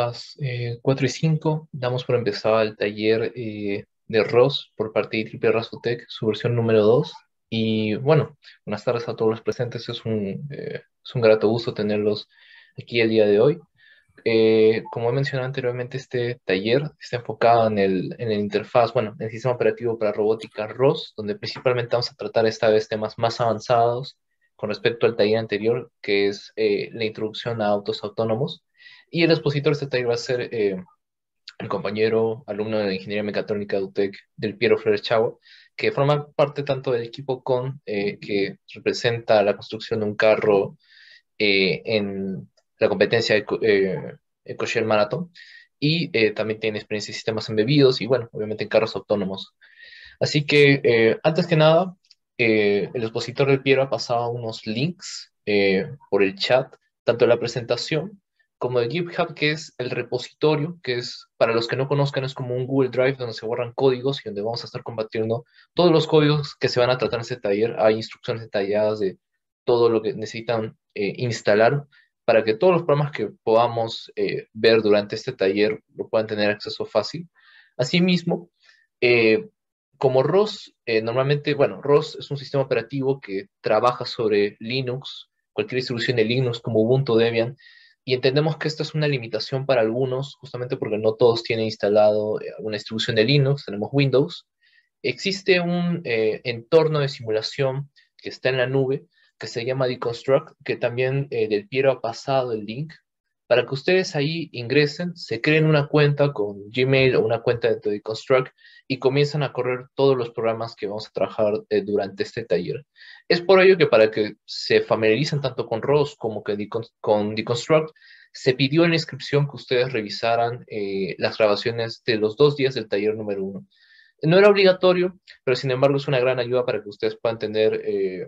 las 4 y 5 damos por empezado el taller de ROS por parte de Triple Rasotec, su versión número 2. Y bueno, buenas tardes a todos los presentes. Es un grato gusto tenerlos aquí el día de hoy. Como he mencionado anteriormente, este taller está enfocado en el interfaz, bueno, en el sistema operativo para robótica ROS, donde principalmente vamos a tratar esta vez temas más avanzados con respecto al taller anterior, que es la introducción a autos autónomos. Y el expositor de este taller va a ser el compañero alumno de Ingeniería Mecatrónica de UTEC, del Piero Flores Chavo, que forma parte tanto del equipo que representa la construcción de un carro en la competencia EcoShare Marathon, y también tiene experiencia en sistemas embebidos y, bueno, obviamente en carros autónomos. Así que, antes que nada, el expositor del Piero ha pasado unos links por el chat, tanto de la presentación como de GitHub, que es el repositorio, que es, para los que no conozcan, es como un Google Drive donde se borran códigos y donde vamos a estar compartiendo todos los códigos que se van a tratar en este taller. Hay instrucciones detalladas de todo lo que necesitan instalar para que todos los programas que podamos ver durante este taller lo puedan tener acceso fácil. Asimismo, eh, como ROS, normalmente, bueno, ROS es un sistema operativo que trabaja sobre Linux, cualquier distribución de Linux como Ubuntu, Debian, y entendemos que esta es una limitación para algunos, justamente porque no todos tienen instalado una distribución de Linux, tenemos Windows. Existe un entorno de simulación que está en la nube, que se llama Deconstruct, que también Del Piero ha pasado el link, para que ustedes ahí ingresen, se creen una cuenta con Gmail o una cuenta de Deconstruct y comienzan a correr todos los programas que vamos a trabajar durante este taller. Es por ello que, para que se familiaricen tanto con ROS como con Deconstruct, se pidió en la inscripción que ustedes revisaran las grabaciones de los 2 días del taller número 1. No era obligatorio, pero sin embargo es una gran ayuda para que ustedes puedan tener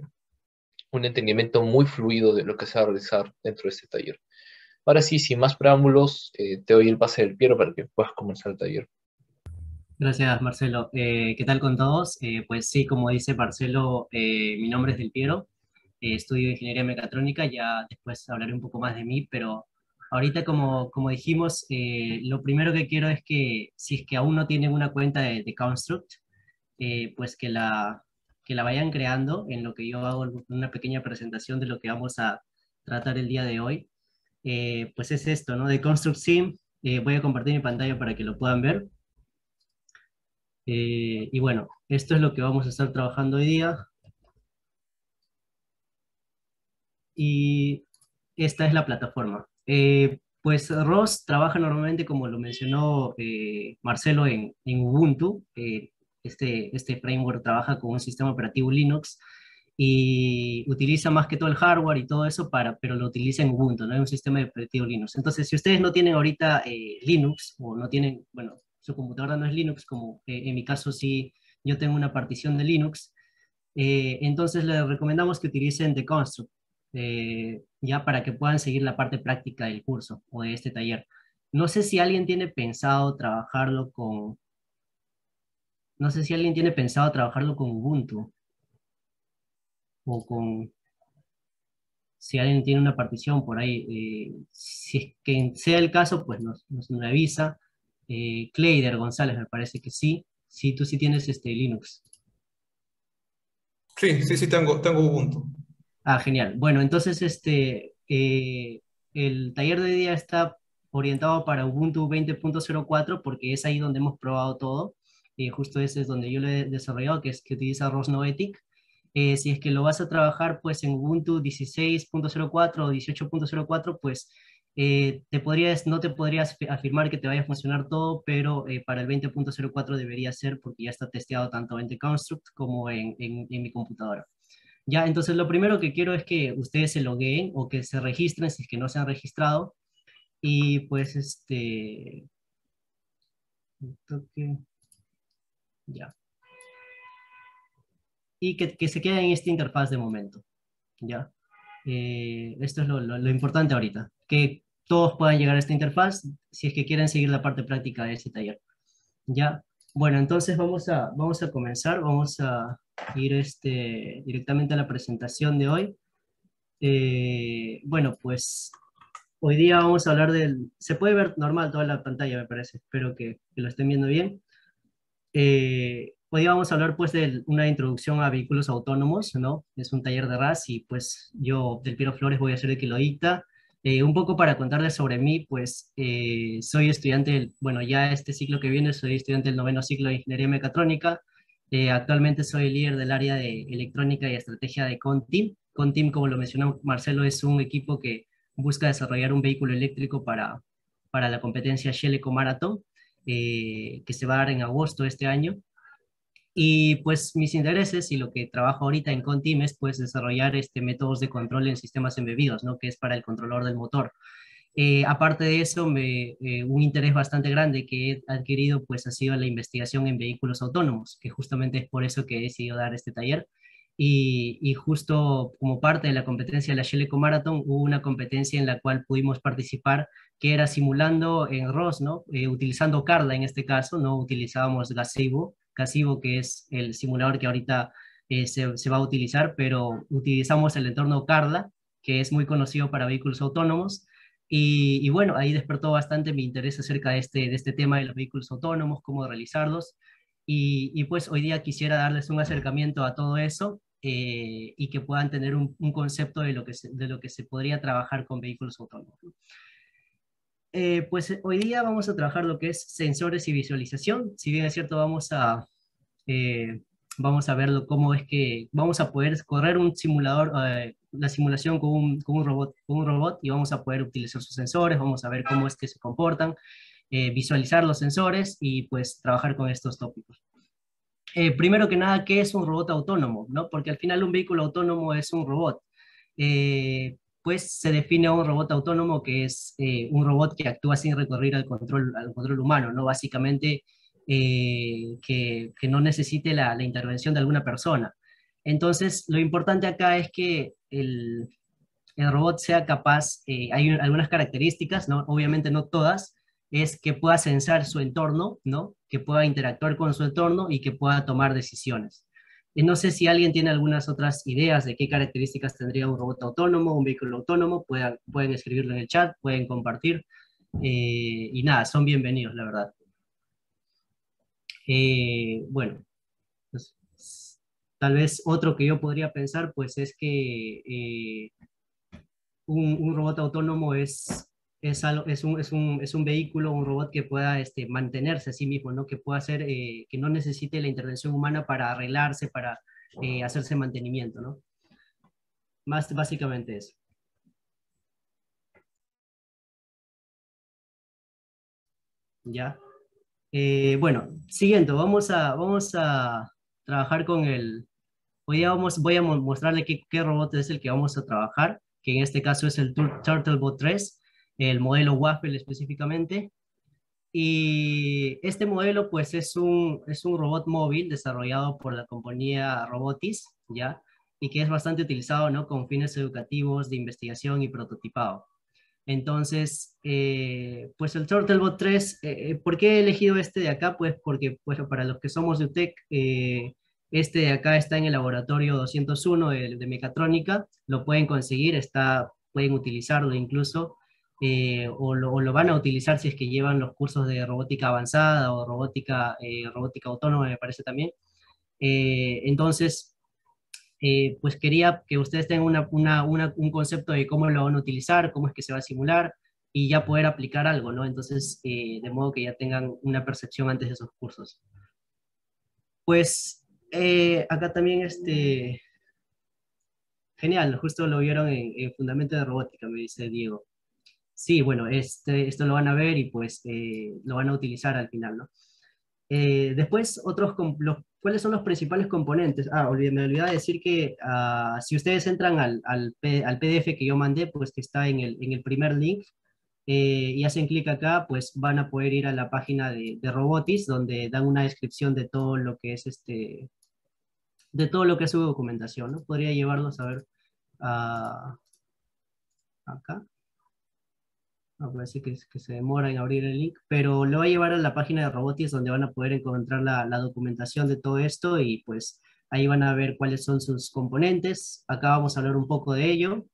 un entendimiento muy fluido de lo que se va a realizar dentro de este taller. Ahora sí, sin más preámbulos, te doy el pase del Piero para que puedas comenzar el taller. Gracias, Marcelo. ¿Qué tal con todos? Pues sí, como dice Marcelo, mi nombre es Del Piero, estudio ingeniería mecatrónica, ya después hablaré un poco más de mí, pero ahorita como dijimos, lo primero que quiero es que si es que aún no tienen una cuenta de Construct, pues que la vayan creando en lo que yo hago una pequeña presentación de lo que vamos a tratar el día de hoy. Pues es esto, ¿no? De Construct Sim, voy a compartir mi pantalla para que lo puedan ver. Y bueno, esto es lo que vamos a estar trabajando hoy día y esta es la plataforma. Pues ROS trabaja normalmente, como lo mencionó Marcelo, en Ubuntu. Este framework trabaja con un sistema operativo Linux y utiliza más que todo el hardware y todo eso, pero lo utiliza en Ubuntu, no es un sistema operativo Linux. Entonces, si ustedes no tienen ahorita Linux o no tienen, bueno, su computadora no es Linux, como en mi caso sí, yo tengo una partición de Linux, entonces les recomendamos que utilicen The Construct, ya para que puedan seguir la parte práctica del curso o de este taller. No sé si alguien tiene pensado trabajarlo con, no sé si alguien tiene pensado trabajarlo con Ubuntu o con, si alguien tiene una partición por ahí. Si es que sea el caso, pues nos avisa. Cleider González, me parece que sí. Sí, tú sí tienes este Linux. Sí, sí, sí, tengo Ubuntu. Ah, genial. Bueno, entonces el taller de hoy día está orientado para Ubuntu 20.04 porque es ahí donde hemos probado todo. Justo ese es donde yo lo he desarrollado, que es que utiliza ROS Noetic. Si es que lo vas a trabajar pues en Ubuntu 16.04 o 18.04, pues no te podrías afirmar que te vaya a funcionar todo, pero para el 20.04 debería ser porque ya está testeado tanto en The Construct como en mi computadora. Ya, entonces lo primero que quiero es que ustedes se logueen o que se registren si es que no se han registrado. Y pues toque, ya. Y que se queden en esta interfaz de momento, ya. Esto es lo importante ahorita, que todos puedan llegar a esta interfaz si es que quieren seguir la parte práctica de ese taller, ya. Bueno, entonces vamos a comenzar, vamos a ir directamente a la presentación de hoy. Bueno, pues Hoy día vamos a hablar del... Se puede ver normal toda la pantalla, me parece. Espero que lo estén viendo bien. Hoy día vamos a hablar pues de una introducción a vehículos autónomos, ¿no? Es un taller de RAS y pues yo, Del Piero Flores, voy a ser el que lo dicta. Un poco para contarles sobre mí, pues soy estudiante, bueno, ya este ciclo que viene soy estudiante del noveno ciclo de Ingeniería Mecatrónica. Actualmente soy el líder del área de electrónica y estrategia de Contim. Contim, como lo mencionó Marcelo, es un equipo que busca desarrollar un vehículo eléctrico para la competencia Shell Eco Marathon, que se va a dar en agosto de este año. Y pues mis intereses y lo que trabajo ahorita en Contim es pues desarrollar métodos de control en sistemas embebidos, ¿no? Que es para el controlador del motor. Aparte de eso, un interés bastante grande que he adquirido pues ha sido la investigación en vehículos autónomos, que justamente es por eso que he decidido dar este taller. Y justo como parte de la competencia de la Shell Eco Marathon, hubo una competencia en la cual pudimos participar, que era simulando en ROS, ¿no? Utilizando Carla en este caso, no utilizábamos Gazebo, que es el simulador que ahorita se va a utilizar, pero utilizamos el entorno Carla, que es muy conocido para vehículos autónomos. Y bueno, ahí despertó bastante mi interés acerca de este tema de los vehículos autónomos, cómo realizarlos. Y pues hoy día quisiera darles un acercamiento a todo eso, y que puedan tener un concepto de lo que se podría trabajar con vehículos autónomos. Pues hoy día vamos a trabajar lo que es sensores y visualización. Si bien es cierto, eh, vamos a verlo cómo es que vamos a poder correr un simulador, la simulación con un robot, y vamos a poder utilizar sus sensores, vamos a ver cómo es que se comportan, visualizar los sensores y pues trabajar con estos tópicos. Primero que nada, ¿qué es un robot autónomo? ¿No? Porque al final un vehículo autónomo es un robot. Pues se define a un robot autónomo que es un robot que actúa sin recurrir al control humano, ¿no? Básicamente que no necesite la intervención de alguna persona. Entonces, lo importante acá es que el robot sea capaz, hay algunas características, ¿no? Obviamente no todas, es que pueda sensar su entorno, ¿no? Que pueda interactuar con su entorno y que pueda tomar decisiones. No sé si alguien tiene algunas otras ideas de qué características tendría un robot autónomo, un vehículo autónomo, pueden escribirlo en el chat, pueden compartir, y nada, son bienvenidos, la verdad. Bueno, pues, tal vez otro que yo podría pensar, pues es que un robot autónomo es un vehículo, un robot que pueda mantenerse a sí mismo, ¿no? Que pueda hacer, que no necesite la intervención humana para arreglarse, para hacerse mantenimiento, ¿no? Más básicamente eso. ¿Ya? Bueno, siguiente, vamos a trabajar con el... Hoy día voy a mostrarle qué robot es el que vamos a trabajar, que en este caso es el Turtlebot 3, el modelo Waffle específicamente. Y este modelo pues es un robot móvil desarrollado por la compañía Robotis, ¿ya? Y que es bastante utilizado, ¿no? Con fines educativos, de investigación y prototipado. Entonces, pues el Turtlebot 3, ¿por qué he elegido este de acá? Pues porque pues, para los que somos de UTEC, este de acá está en el laboratorio 201 de mecatrónica, lo pueden conseguir, pueden utilizarlo incluso, o lo van a utilizar si es que llevan los cursos de robótica avanzada o robótica autónoma, me parece también. Entonces, pues quería que ustedes tengan un concepto de cómo lo van a utilizar, cómo es que se va a simular y ya poder aplicar algo, ¿no? Entonces, de modo que ya tengan una percepción antes de esos cursos. Pues acá también, genial, justo lo vieron en Fundamento de Robótica, me dice Diego. Sí, bueno, esto lo van a ver y pues lo van a utilizar al final, ¿no? Después, ¿cuáles son los principales componentes? Me olvidaba decir que si ustedes entran al PDF que yo mandé, pues que está en el primer link, y hacen clic acá, pues van a poder ir a la página de Robotis, donde dan una descripción de todo lo que es de todo lo que es su documentación, ¿no? Podría llevarlos a ver acá. Parece que se demora en abrir el link, pero lo va a llevar a la página de Robotis donde van a poder encontrar la documentación de todo esto y pues ahí van a ver cuáles son sus componentes. Acá vamos a hablar un poco de ello.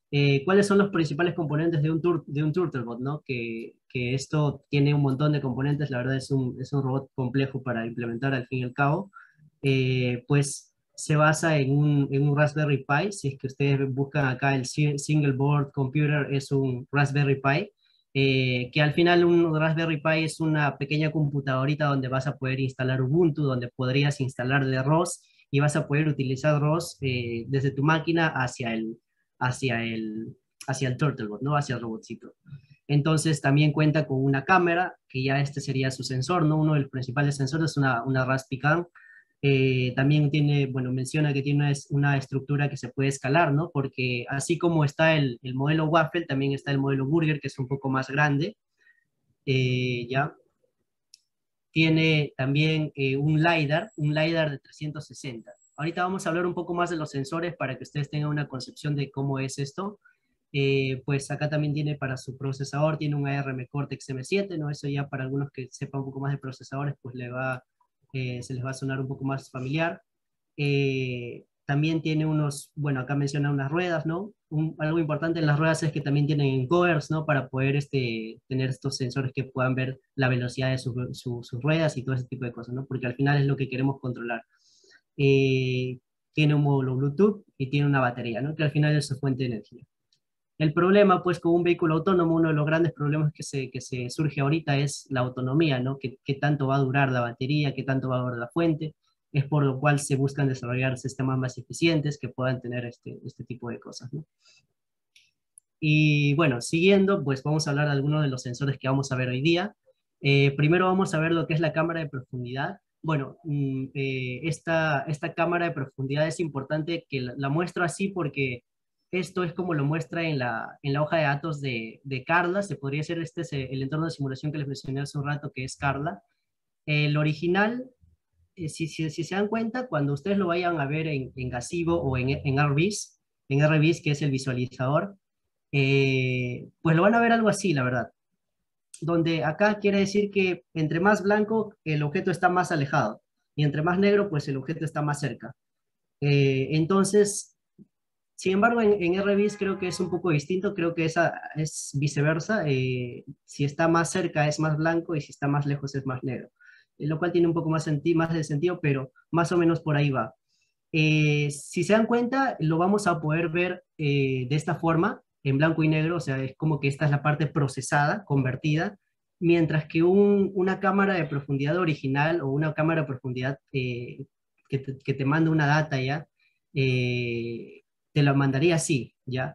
¿Cuáles son los principales componentes de un Turtlebot, ¿no? Que esto tiene un montón de componentes, la verdad es un robot complejo para implementar al fin y al cabo. Pues se basa en un Raspberry Pi. Si es que ustedes buscan acá el Single Board Computer, es un Raspberry Pi, que al final un Raspberry Pi es una pequeña computadorita donde vas a poder instalar Ubuntu, donde podrías instalarle ROS y vas a poder utilizar ROS desde tu máquina hacia el, hacia el Turtlebot, ¿no? Hacia el robotcito. Entonces también cuenta con una cámara, que ya este sería su sensor, ¿no? Uno de los principales sensores es una Raspicam. También tiene, bueno, menciona que tiene una estructura que se puede escalar, ¿no? Porque así como está el modelo Waffle, también está el modelo Burger, que es un poco más grande, ¿ya? Tiene también un LiDAR de 360. Ahorita vamos a hablar un poco más de los sensores para que ustedes tengan una concepción de cómo es esto. Pues acá también tiene para su procesador, tiene un ARM Cortex M7, ¿no? Eso ya para algunos que sepan un poco más de procesadores, pues se les va a sonar un poco más familiar. También tiene unos, bueno, acá menciona unas ruedas, ¿no? Algo importante en las ruedas es que también tienen encoders, ¿no? Para poder tener estos sensores que puedan ver la velocidad de sus ruedas y todo ese tipo de cosas, ¿no? Porque al final es lo que queremos controlar. Eh, Tiene un módulo Bluetooth y tiene una batería, ¿no? Que al final es su fuente de energía. El problema, pues, con un vehículo autónomo, uno de los grandes problemas que se surge ahorita es la autonomía, ¿no? ¿Qué tanto va a durar la batería? ¿Qué tanto va a durar la fuente? Es por lo cual se buscan desarrollar sistemas más eficientes que puedan tener este tipo de cosas, ¿no? Y bueno, siguiendo, pues vamos a hablar de algunos de los sensores que vamos a ver hoy día. Primero vamos a ver lo que es la cámara de profundidad. Bueno, esta cámara de profundidad es importante que la muestro así porque esto es como lo muestra en la hoja de datos de Carla. Se podría ser este es el entorno de simulación que les mencioné hace un rato, que es Carla. El original, si se dan cuenta, cuando ustedes lo vayan a ver en Gazebo o en RViz, que es el visualizador, pues lo van a ver algo así, la verdad. Donde acá quiere decir que entre más blanco, el objeto está más alejado, y entre más negro, pues el objeto está más cerca. Entonces, sin embargo, en RViz creo que es un poco distinto, creo que es viceversa. Si está más cerca es más blanco y si está más lejos es más negro. Lo cual tiene un poco más de sentido, pero más o menos por ahí va. Si se dan cuenta, lo vamos a poder ver de esta forma, en blanco y negro, o sea, es como que esta es la parte procesada, convertida, mientras que una cámara de profundidad original o una cámara de profundidad que te manda una data ya, te la mandaría así, ¿ya?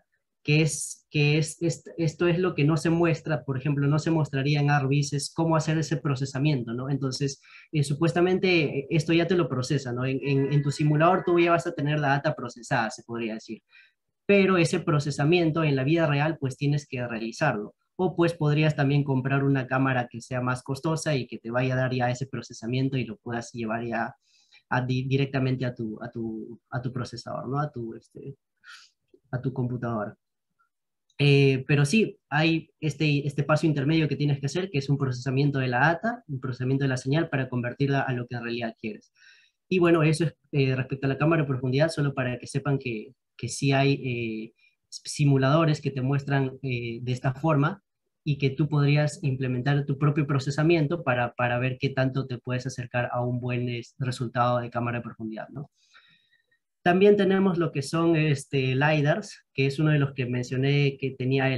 Esto es lo que no se muestra, por ejemplo, no se mostraría en ARVIS, es cómo hacer ese procesamiento, ¿no? Entonces, supuestamente esto ya te lo procesa, ¿no? En tu simulador tú ya vas a tener la data procesada, se podría decir, pero ese procesamiento en la vida real pues tienes que realizarlo. O pues podrías también comprar una cámara que sea más costosa y que te vaya a dar ya ese procesamiento y lo puedas llevar ya directamente a tu procesador, ¿no? A tu computadora. Pero sí, hay este paso intermedio que tienes que hacer, que es un procesamiento de la data, un procesamiento de la señal para convertirla a lo que en realidad quieres. Y bueno, eso es respecto a la cámara de profundidad, solo para que sepan que sí hay simuladores que te muestran de esta forma y que tú podrías implementar tu propio procesamiento para ver qué tanto te puedes acercar a un buen resultado de cámara de profundidad, ¿no? También tenemos lo que son LiDARs, que es uno de los que mencioné que tenía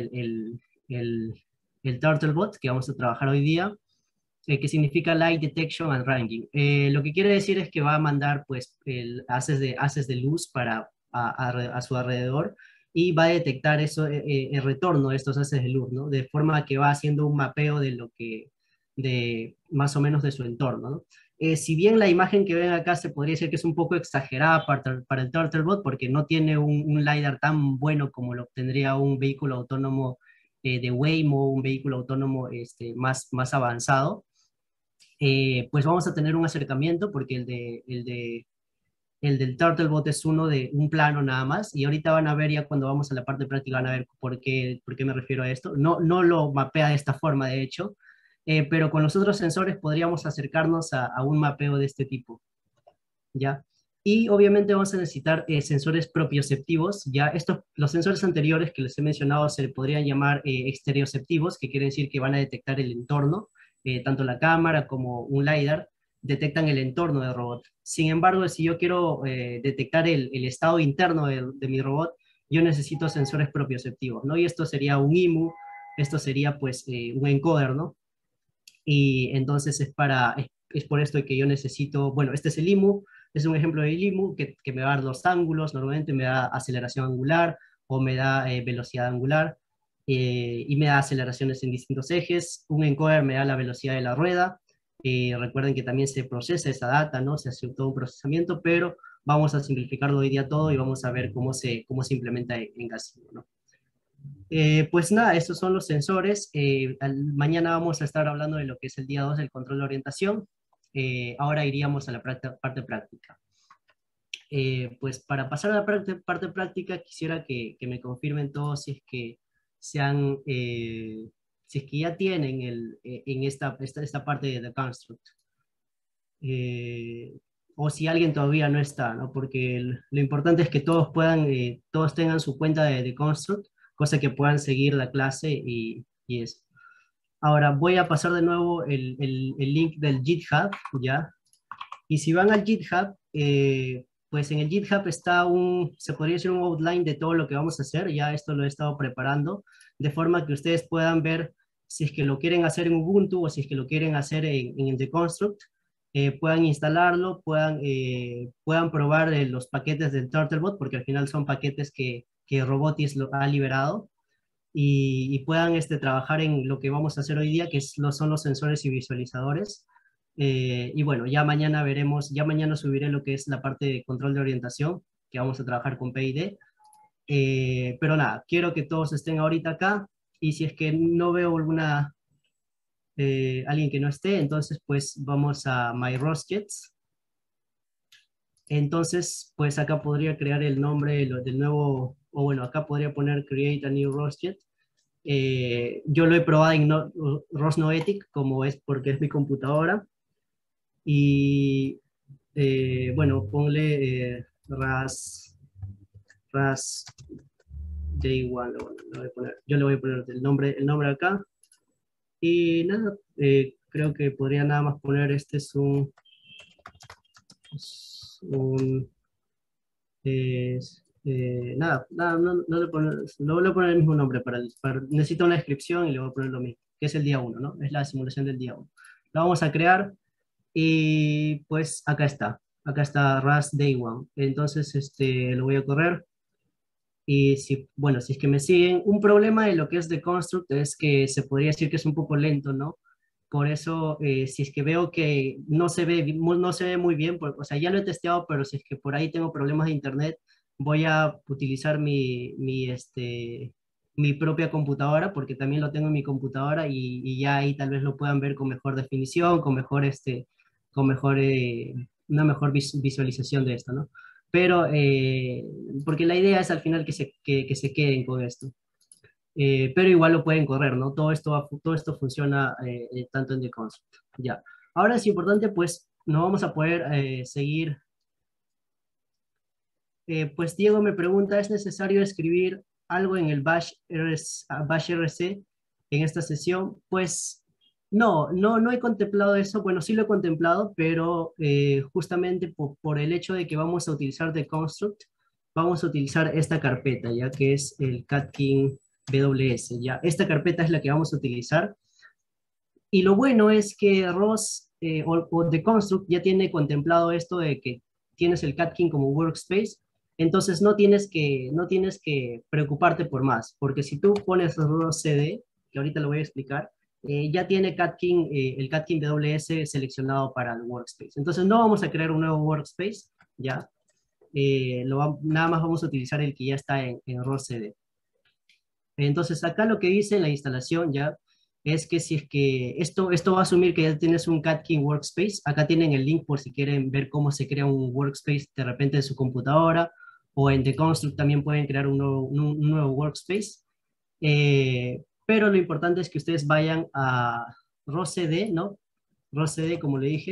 el Turtlebot, que vamos a trabajar hoy día, que significa Light Detection and Ranging. Lo que quiere decir es que va a mandar pues, haces de luz a su alrededor y va a detectar el retorno de estos haces de luz, ¿no? De forma que va haciendo un mapeo de más o menos de su entorno, ¿no? Si bien la imagen que ven acá se podría decir que es un poco exagerada para el Turtlebot, porque no tiene un LiDAR tan bueno como lo obtendría un vehículo autónomo de Waymo, un vehículo autónomo más avanzado, pues vamos a tener un acercamiento porque el del Turtlebot es uno de un plano nada más, y ahorita van a ver ya cuando vamos a la parte práctica, van a ver por qué me refiero a esto. No lo mapea de esta forma, de hecho, pero con los otros sensores podríamos acercarnos a un mapeo de este tipo, ¿ya? Y obviamente vamos a necesitar sensores propioceptivos. Ya los sensores anteriores que les he mencionado se podrían llamar exterioceptivos, que quiere decir que van a detectar el entorno, tanto la cámara como un LiDAR detectan el entorno del robot. Sin embargo, si yo quiero detectar el estado interno de mi robot, yo necesito sensores propioceptivos, ¿no? Y esto sería un IMU, esto sería pues un encoder, ¿no? Y entonces es por esto que yo necesito, bueno, este es el IMU, es un ejemplo del IMU que me va a dar los ángulos, normalmente me da aceleración angular o me da velocidad angular y me da aceleraciones en distintos ejes. Un encoder me da la velocidad de la rueda. Recuerden que también se procesa esa data, ¿no? Se hace todo un procesamiento, pero vamos a simplificarlo hoy día todo y vamos a ver cómo se implementa en Gazebo, ¿no? Pues nada, estos son los sensores. Mañana vamos a estar hablando de lo que es el día 2 del control de orientación. Ahora iríamos a la parte práctica. Pues para pasar a la parte práctica, quisiera que me confirmen todos si es que si es que ya tienen en esta parte de The Construct. Eh, o si alguien todavía no está, ¿no? Porque lo importante es que todos tengan su cuenta de Construct, cosa que puedan seguir la clase y eso. Ahora voy a pasar de nuevo el link del GitHub, ¿ya? Y si van al GitHub, pues en el GitHub está se podría decir un outline de todo lo que vamos a hacer, ya esto lo he estado preparando, de forma que ustedes puedan ver si es que lo quieren hacer en Ubuntu o si es que lo quieren hacer en The Construct, puedan instalarlo, puedan probar los paquetes del Turtlebot, porque al final son paquetes que Robotis lo ha liberado, y puedan trabajar en lo que vamos a hacer hoy día, son los sensores y visualizadores. Y bueno, ya mañana veremos, ya mañana subiré lo que es la parte de control de orientación, que vamos a trabajar con PID. Pero nada, quiero que todos estén ahorita acá, y si es que no veo alguien que no esté, entonces pues vamos a My Rockets. Entonces, pues acá podría crear el nombre del nuevo, o bueno, acá podría poner Create a New Rocket. Yo lo he probado en ROS Noetic, como es porque es mi computadora. Y bueno, ponle RAS Day One. Yo le voy a poner el nombre acá. Y nada, creo que podría nada más poner este es un nada, no le voy a poner el mismo nombre necesito una descripción y le voy a poner lo mismo, que es el día 1, ¿no? Es la simulación del día 1. La vamos a crear y pues acá está RAS Day One. Entonces lo voy a correr y bueno, si es que me siguen, un problema de lo que es de Construct es que se podría decir que es un poco lento, ¿no? Por eso, si es que veo que no se ve muy bien, o sea, ya lo he testeado, pero si es que por ahí tengo problemas de internet, voy a utilizar mi propia computadora, porque también lo tengo en mi computadora y ya ahí tal vez lo puedan ver con mejor definición, una mejor visualización de esto, ¿no? Pero, porque la idea es al final que se queden con esto. Pero igual lo pueden correr, ¿no? Todo esto funciona tanto en The Construct. Ya. Ahora es importante, pues, no vamos a poder seguir. Pues Diego me pregunta, ¿es necesario escribir algo en el Bash RC en esta sesión? Pues no he contemplado eso. Bueno, sí lo he contemplado, pero justamente por el hecho de que vamos a utilizar The Construct, vamos a utilizar esta carpeta, ya que es el Catkin WS. Ya, esta carpeta es la que vamos a utilizar. Y lo bueno es que ROS o The Construct ya tiene contemplado esto de que tienes el Catkin como workspace, entonces no tienes que preocuparte por más, porque si tú pones ROS CD, que ahorita lo voy a explicar, ya tiene el Catkin WS seleccionado para el workspace. Entonces no vamos a crear un nuevo workspace, ya. Nada más vamos a utilizar el que ya está en ROS CD. Entonces, acá lo que dice la instalación ya es que si es que esto va a asumir que ya tienes un Catkin Workspace. Acá tienen el link por si quieren ver cómo se crea un Workspace de repente en su computadora, o en The Construct también pueden crear un nuevo Workspace. Pero lo importante es que ustedes vayan a ROS CD, ¿no? ROS CD, como le dije,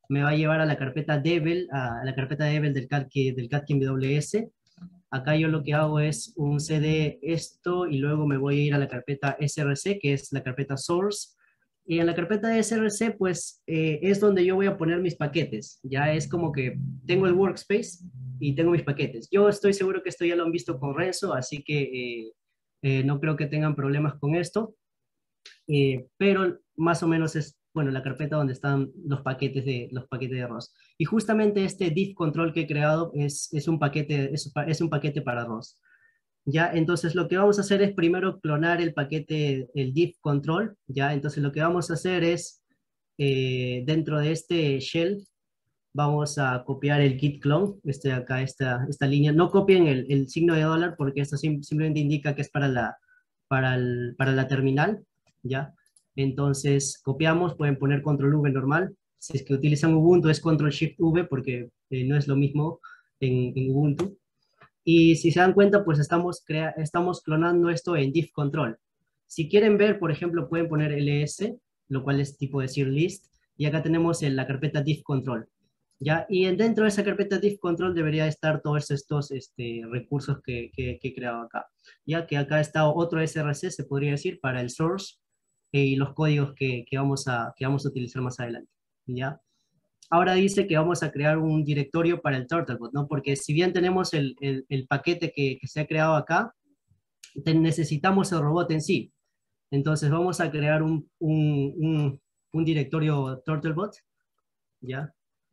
me va a llevar a la carpeta Devel, a la carpeta Devel del Catkin WS. Acá yo lo que hago es un cd esto y luego me voy a ir a la carpeta src, que es la carpeta source. Y en la carpeta de src, pues es donde yo voy a poner mis paquetes. Ya es como que tengo el workspace y tengo mis paquetes. Yo estoy seguro que esto ya lo han visto con Renzo, así que no creo que tengan problemas con esto. Pero más o menos es, bueno, la carpeta donde están los paquetes de ROS. Y justamente este div control que he creado es un paquete, es un paquete para ROS. Ya, entonces lo que vamos a hacer es primero clonar el paquete, el div control, ya, entonces lo que vamos a hacer es, dentro de este shell, vamos a copiar el git clone, acá, esta línea, no copien el signo de dólar porque esto simplemente indica que es para la terminal, ya, entonces copiamos, pueden poner control V normal, si es que utilizan Ubuntu es control shift V porque no es lo mismo en Ubuntu. Y si se dan cuenta, pues estamos clonando esto en div control. Si quieren ver, por ejemplo, pueden poner ls, lo cual es tipo decir list, y acá tenemos la carpeta div control. ¿Ya? Y dentro de esa carpeta div control debería estar todos estos recursos que he creado acá. Ya que acá está otro src, se podría decir, para el source y los códigos que vamos a utilizar más adelante. ¿Ya? Ahora dice que vamos a crear un directorio para el Turtlebot, ¿no? Porque si bien tenemos el paquete que se ha creado acá, necesitamos el robot en sí. Entonces vamos a crear un directorio Turtlebot, ¿ya?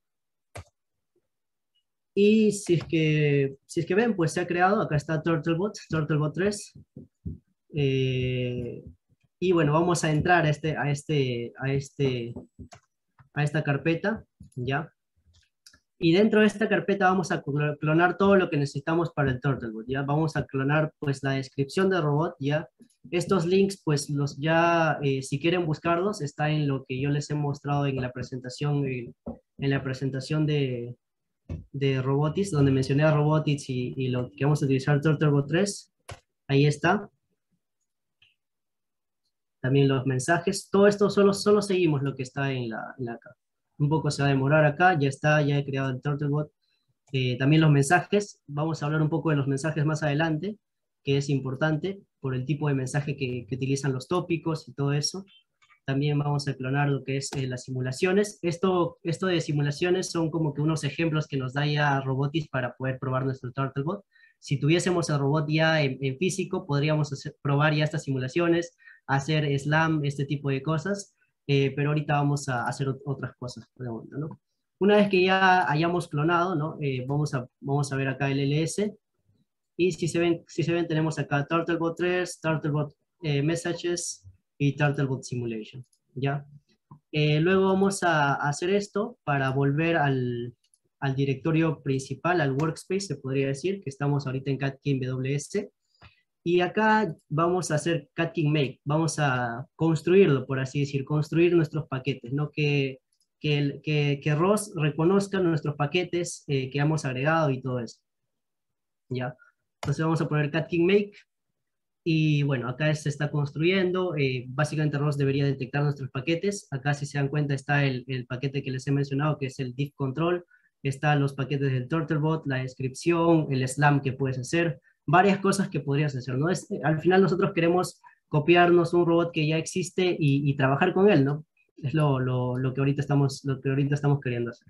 Y si es que ven, pues se ha creado, acá está Turtlebot 3. Eh, y bueno, vamos a entrar a esta carpeta, ¿ya? Y dentro de esta carpeta vamos a clonar todo lo que necesitamos para el Turtlebot, ¿ya? Vamos a clonar pues la descripción del robot, ¿ya? Estos links, pues si quieren buscarlos, está en lo que yo les he mostrado en la presentación, de Robotics, donde mencioné a Robotics y lo que vamos a utilizar Turtlebot 3. Ahí está. También los mensajes. Todo esto solo seguimos lo que está en la acá. Un poco se va a demorar acá, ya está, ya he creado el Turtlebot. También los mensajes, vamos a hablar un poco de los mensajes más adelante, que es importante por el tipo de mensaje que utilizan los tópicos y todo eso. También vamos a clonar lo que es las simulaciones. Esto de simulaciones son como que unos ejemplos que nos da ya Robotics para poder probar nuestro Turtlebot. Si tuviésemos el robot ya en físico, podríamos probar ya estas simulaciones, hacer slam, este tipo de cosas, pero ahorita vamos a hacer otras cosas por el momento, ¿no? Una vez que ya hayamos clonado, ¿no? Vamos a ver acá el ls, y si se ven tenemos acá Turtlebot 3, Turtlebot Messages y Turtlebot Simulation, ¿ya? Luego vamos a hacer esto para volver al directorio principal, al workspace, se podría decir, que estamos ahorita en Catkin WS. Y acá vamos a hacer Catkin Make, vamos a construirlo, por así decir, construir nuestros paquetes, ¿no? Que ROS reconozca nuestros paquetes que hemos agregado y todo eso, ¿ya? Entonces vamos a poner Catkin Make, y bueno, acá se está construyendo, básicamente ROS debería detectar nuestros paquetes. Acá si se dan cuenta está el paquete que les he mencionado, que es el div control, están los paquetes del Turtlebot, la descripción, el slam que puedes hacer, varias cosas que podrías hacer, ¿no? Al final nosotros queremos copiarnos un robot que ya existe y trabajar con él, ¿no? Es lo que ahorita estamos queriendo hacer.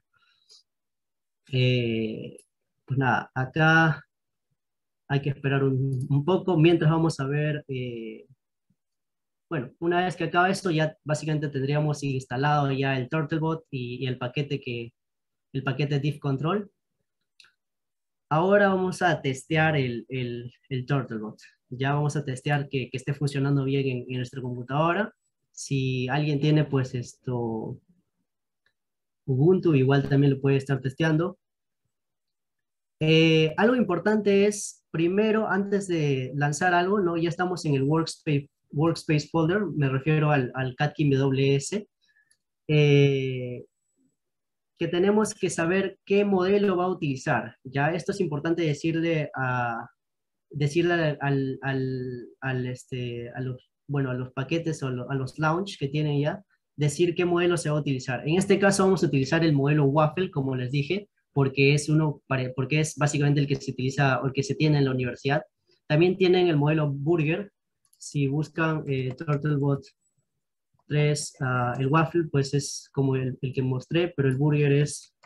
Pues nada, acá hay que esperar un poco mientras vamos a ver. Bueno, una vez que acabe esto, ya básicamente tendríamos instalado ya el Turtlebot y el paquete div control. Ahora vamos a testear el Turtlebot. Ya vamos a testear que esté funcionando bien en nuestra computadora. Si alguien tiene pues Ubuntu, igual también lo puede estar testeando. Algo importante es, primero, antes de lanzar algo, ¿no? Ya estamos en el workspace folder, me refiero al Catkin WS, que tenemos que saber qué modelo va a utilizar. Ya esto es importante decirle a los paquetes o a los launch que tienen ya, decir qué modelo se va a utilizar. En este caso vamos a utilizar el modelo Waffle, como les dije, porque porque es básicamente el que se utiliza o el que se tiene en la universidad. También tienen el modelo Burger. Si buscan Turtlebot 3, el Waffle, pues es como el que mostré, pero el Burger es,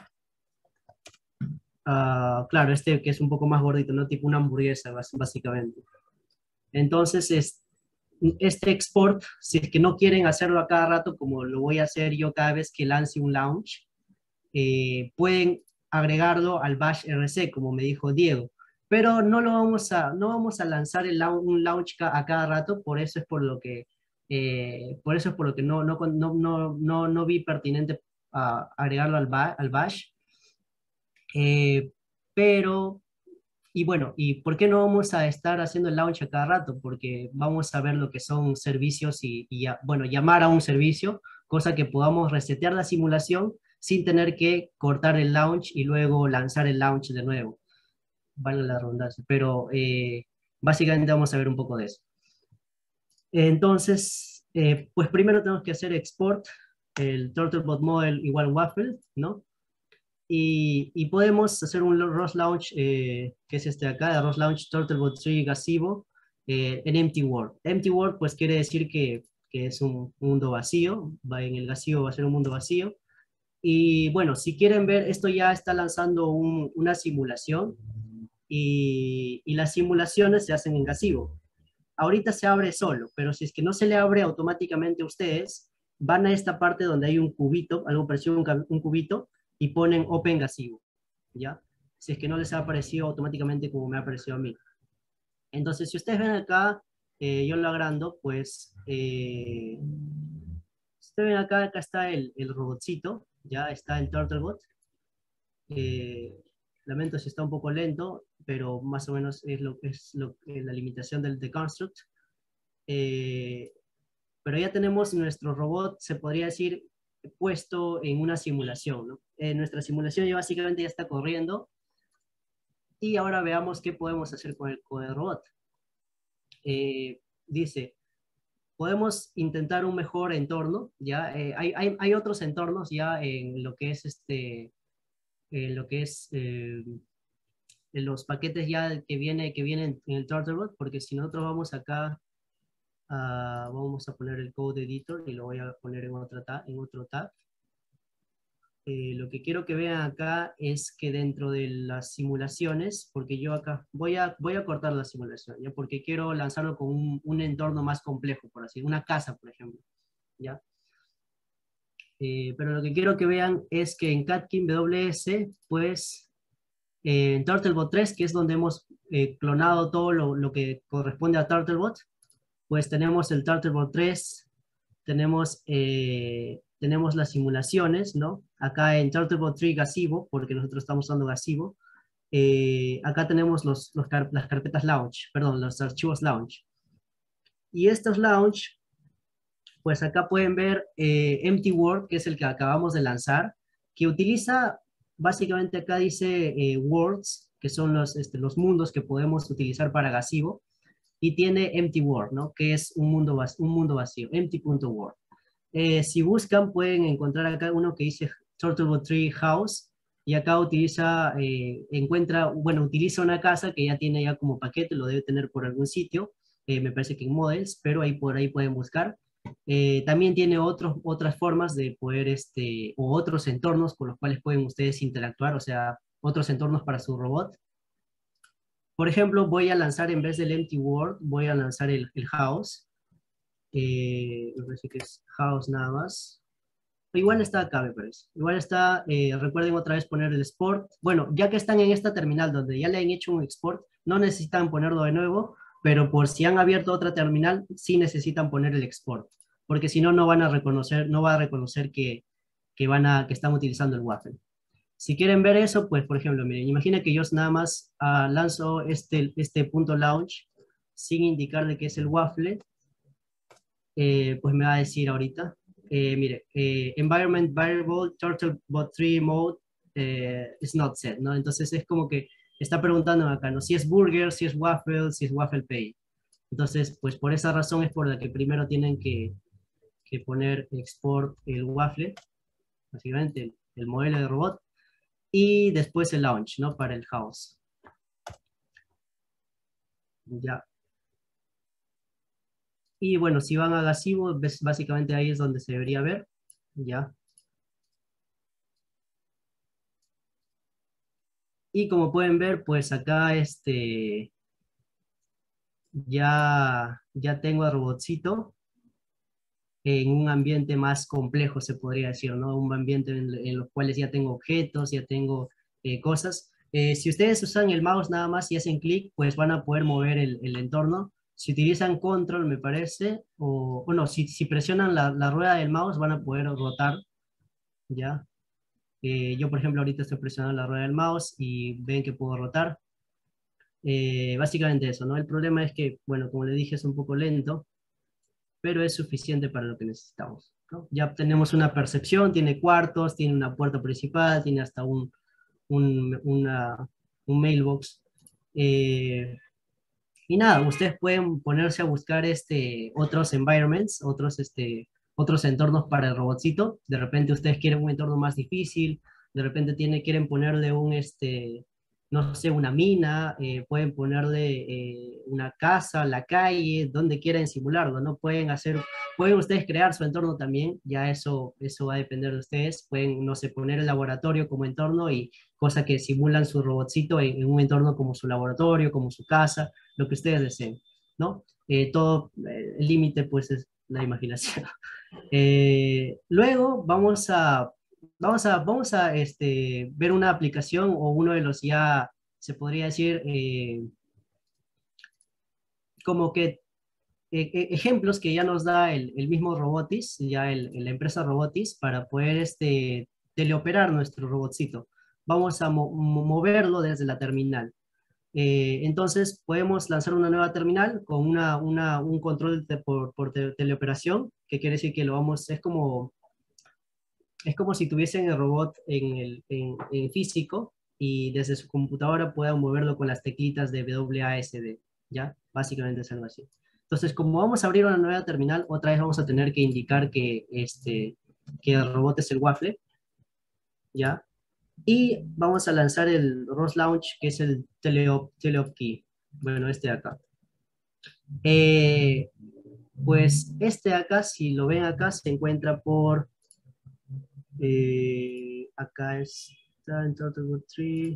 claro, este que es un poco más gordito, ¿no? Tipo una hamburguesa, básicamente. Entonces, este export, si es que no quieren hacerlo a cada rato, como lo voy a hacer yo cada vez que lance un launch, pueden agregarlo al bash RC, como me dijo Diego. Pero no vamos a lanzar un launch a cada rato, por eso es por lo que, no vi pertinente agregarlo al bash. Eh, pero y bueno, ¿y por qué no vamos a estar haciendo el launch a cada rato? Porque vamos a ver lo que son servicios bueno, llamar a un servicio, cosa que podamos resetear la simulación sin tener que cortar el launch y luego lanzar el launch de nuevo. Vale la redundancia, pero básicamente vamos a ver un poco de eso. Entonces, pues primero tenemos que hacer export, el Turtlebot model igual waffle, ¿no? Y podemos hacer un ROS Launch, que es este de acá, de ROS Launch Turtlebot 3 Gazebo, en Empty World. Empty World, pues quiere decir que es un mundo vacío, en el Gazebo va a ser un mundo vacío. Y bueno, si quieren ver, esto ya está lanzando una simulación y las simulaciones se hacen en Gazebo. Ahorita se abre solo, pero si es que no se le abre automáticamente a ustedes, van a esta parte donde hay un cubito, algo parecido a un cubito, y ponen Open Gazebo, ¿ya? Si es que no les ha aparecido automáticamente como me ha aparecido a mí. Entonces, si ustedes ven acá, yo lo agrando, pues, si ustedes ven acá, acá está el robotcito, ya está el Turtlebot. Eh, Lamento si está un poco lento, pero más o menos es la limitación del construct. Eh, pero ya tenemos nuestro robot, se podría decir, puesto en una simulación, ¿no? Nuestra simulación ya básicamente ya está corriendo y ahora veamos qué podemos hacer con el robot. Dice, podemos intentar un mejor entorno, ¿ya? Hay otros entornos ya en lo que es en lo que es en los paquetes ya que vienen en el Turtlebot, porque si nosotros vamos acá, vamos a poner el code editor y lo voy a poner en otro tab. Lo que quiero que vean acá es que dentro de las simulaciones, porque yo acá voy a cortar la simulación, ¿ya? Porque quiero lanzarlo con un entorno más complejo, por así, una casa, por ejemplo, ¿ya? Pero lo que quiero que vean es que en Catkin WS, pues, en Turtlebot 3, que es donde hemos clonado todo lo que corresponde a Turtlebot, pues tenemos el Turtlebot 3, tenemos las simulaciones, ¿no? Acá en Turtlebot 3 Gazebo, porque nosotros estamos usando Gazebo, acá tenemos las carpetas launch, perdón, los archivos launch. Y estos launch, pues acá pueden ver Empty World, que es el que acabamos de lanzar, que utiliza, básicamente acá dice worlds, que son los mundos que podemos utilizar para Gazebo, y tiene Empty World, ¿no? Que es un mundo vacío, empty.world. Si buscan, pueden encontrar acá uno que dice Turtlebot Tree House, y acá utiliza una casa que ya tiene ya como paquete, lo debe tener por algún sitio, me parece que en Models, pero por ahí pueden buscar. También tiene otras formas de poder, o otros entornos con los cuales pueden ustedes interactuar, o sea, otros entornos para su robot. Por ejemplo, voy a lanzar en vez del Empty World, voy a lanzar el House. Me parece que es House nada más. Igual está acá, me parece. Igual está, recuerden otra vez poner el export. Bueno, ya que están en esta terminal donde ya le han hecho un export, no necesitan ponerlo de nuevo, pero por si han abierto otra terminal, sí necesitan poner el export, porque si no, no va a reconocer que están utilizando el waffle. Si quieren ver eso, pues por ejemplo, miren, imagina que yo nada más lanzo este punto launch sin indicarle que es el waffle, pues me va a decir ahorita, mire, environment variable turtlebot 3 mode is not set, ¿no? Entonces es como que está preguntando acá, ¿no? Si es burger, si es waffle, si es waffle pay. Entonces, pues por esa razón es por la que primero tienen que que poner export el waffle, básicamente el modelo de robot, y después el launch, ¿no? Para el house. Ya. Y bueno, si van a Gazebo, básicamente ahí es donde se debería ver, ya. Y como pueden ver, pues acá ya tengo al robotcito en un ambiente más complejo, se podría decir, ¿no? Un ambiente en los cuales ya tengo objetos, ya tengo cosas. Si ustedes usan el mouse nada más y hacen clic, pues van a poder mover el entorno. Si utilizan control, me parece, o no, si presionan la rueda del mouse, van a poder rotar, ¿ya? Yo, por ejemplo, ahorita estoy presionando la rueda del mouse y ven que puedo rotar. Básicamente eso, ¿no? El problema es que, bueno, como le dije, es un poco lento, pero es suficiente para lo que necesitamos, ¿no? Ya tenemos una percepción, tiene cuartos, tiene una puerta principal, tiene hasta un mailbox. Eh, y nada, ustedes pueden ponerse a buscar otros environments, otros entornos para el robotcito. De repente ustedes quieren un entorno más difícil, de repente quieren ponerle no sé, una mina, pueden ponerle una casa, la calle, donde quieran simularlo, ¿no? Pueden ustedes crear su entorno también, ya eso va a depender de ustedes. Pueden, no sé, poner el laboratorio como entorno y cosa que simulan su robotcito en un entorno como su laboratorio, como su casa, lo que ustedes deseen, ¿no? El límite pues es la imaginación. Luego vamos a ver una aplicación o uno de los ya, se podría decir, como que ejemplos que ya nos da el mismo Robotis, ya la empresa Robotis, para poder teleoperar nuestro robotcito. Vamos a moverlo desde la terminal. Entonces podemos lanzar una nueva terminal con un control por teleoperación, que quiere decir que es como si tuviesen el robot en físico y desde su computadora puedan moverlo con las teclitas de WASD, ¿ya? Básicamente es algo así. Entonces, como vamos a abrir una nueva terminal, otra vez vamos a tener que indicar que el robot es el waffle, ¿ya? Y vamos a lanzar el ROS Launch, que es el Teleop Key. Bueno, este de acá. Eh, pues este de acá, si lo ven acá, se encuentra acá está en Turtlebot 3.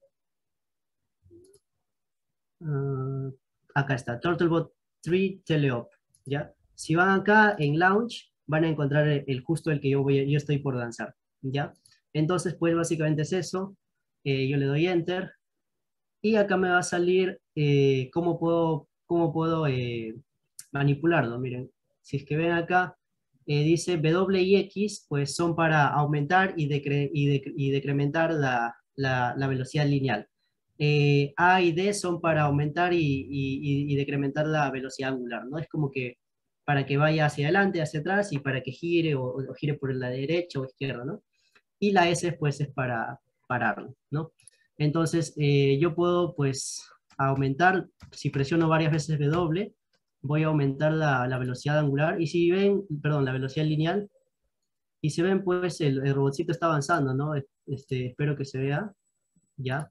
Acá está, Turtlebot 3 Teleop, ¿ya? Si van acá en Launch, van a encontrar justo el que yo estoy por lanzar, ¿ya? Entonces, pues básicamente es eso. Yo le doy Enter y acá me va a salir cómo puedo manipularlo. Miren, si es que ven acá, dice W y X, pues son para aumentar y decrementar la velocidad lineal. A y D son para aumentar y decrementar la velocidad angular, ¿no? Es como que para que vaya hacia adelante, hacia atrás y para que gire o gire por la derecha o izquierda, ¿no? Y la S pues es para pararlo, ¿no? Entonces yo puedo pues aumentar, si presiono varias veces W, voy a aumentar la velocidad angular y si ven, perdón, la velocidad lineal, y se ven pues el robotcito está avanzando, ¿no? Espero que se vea, ya.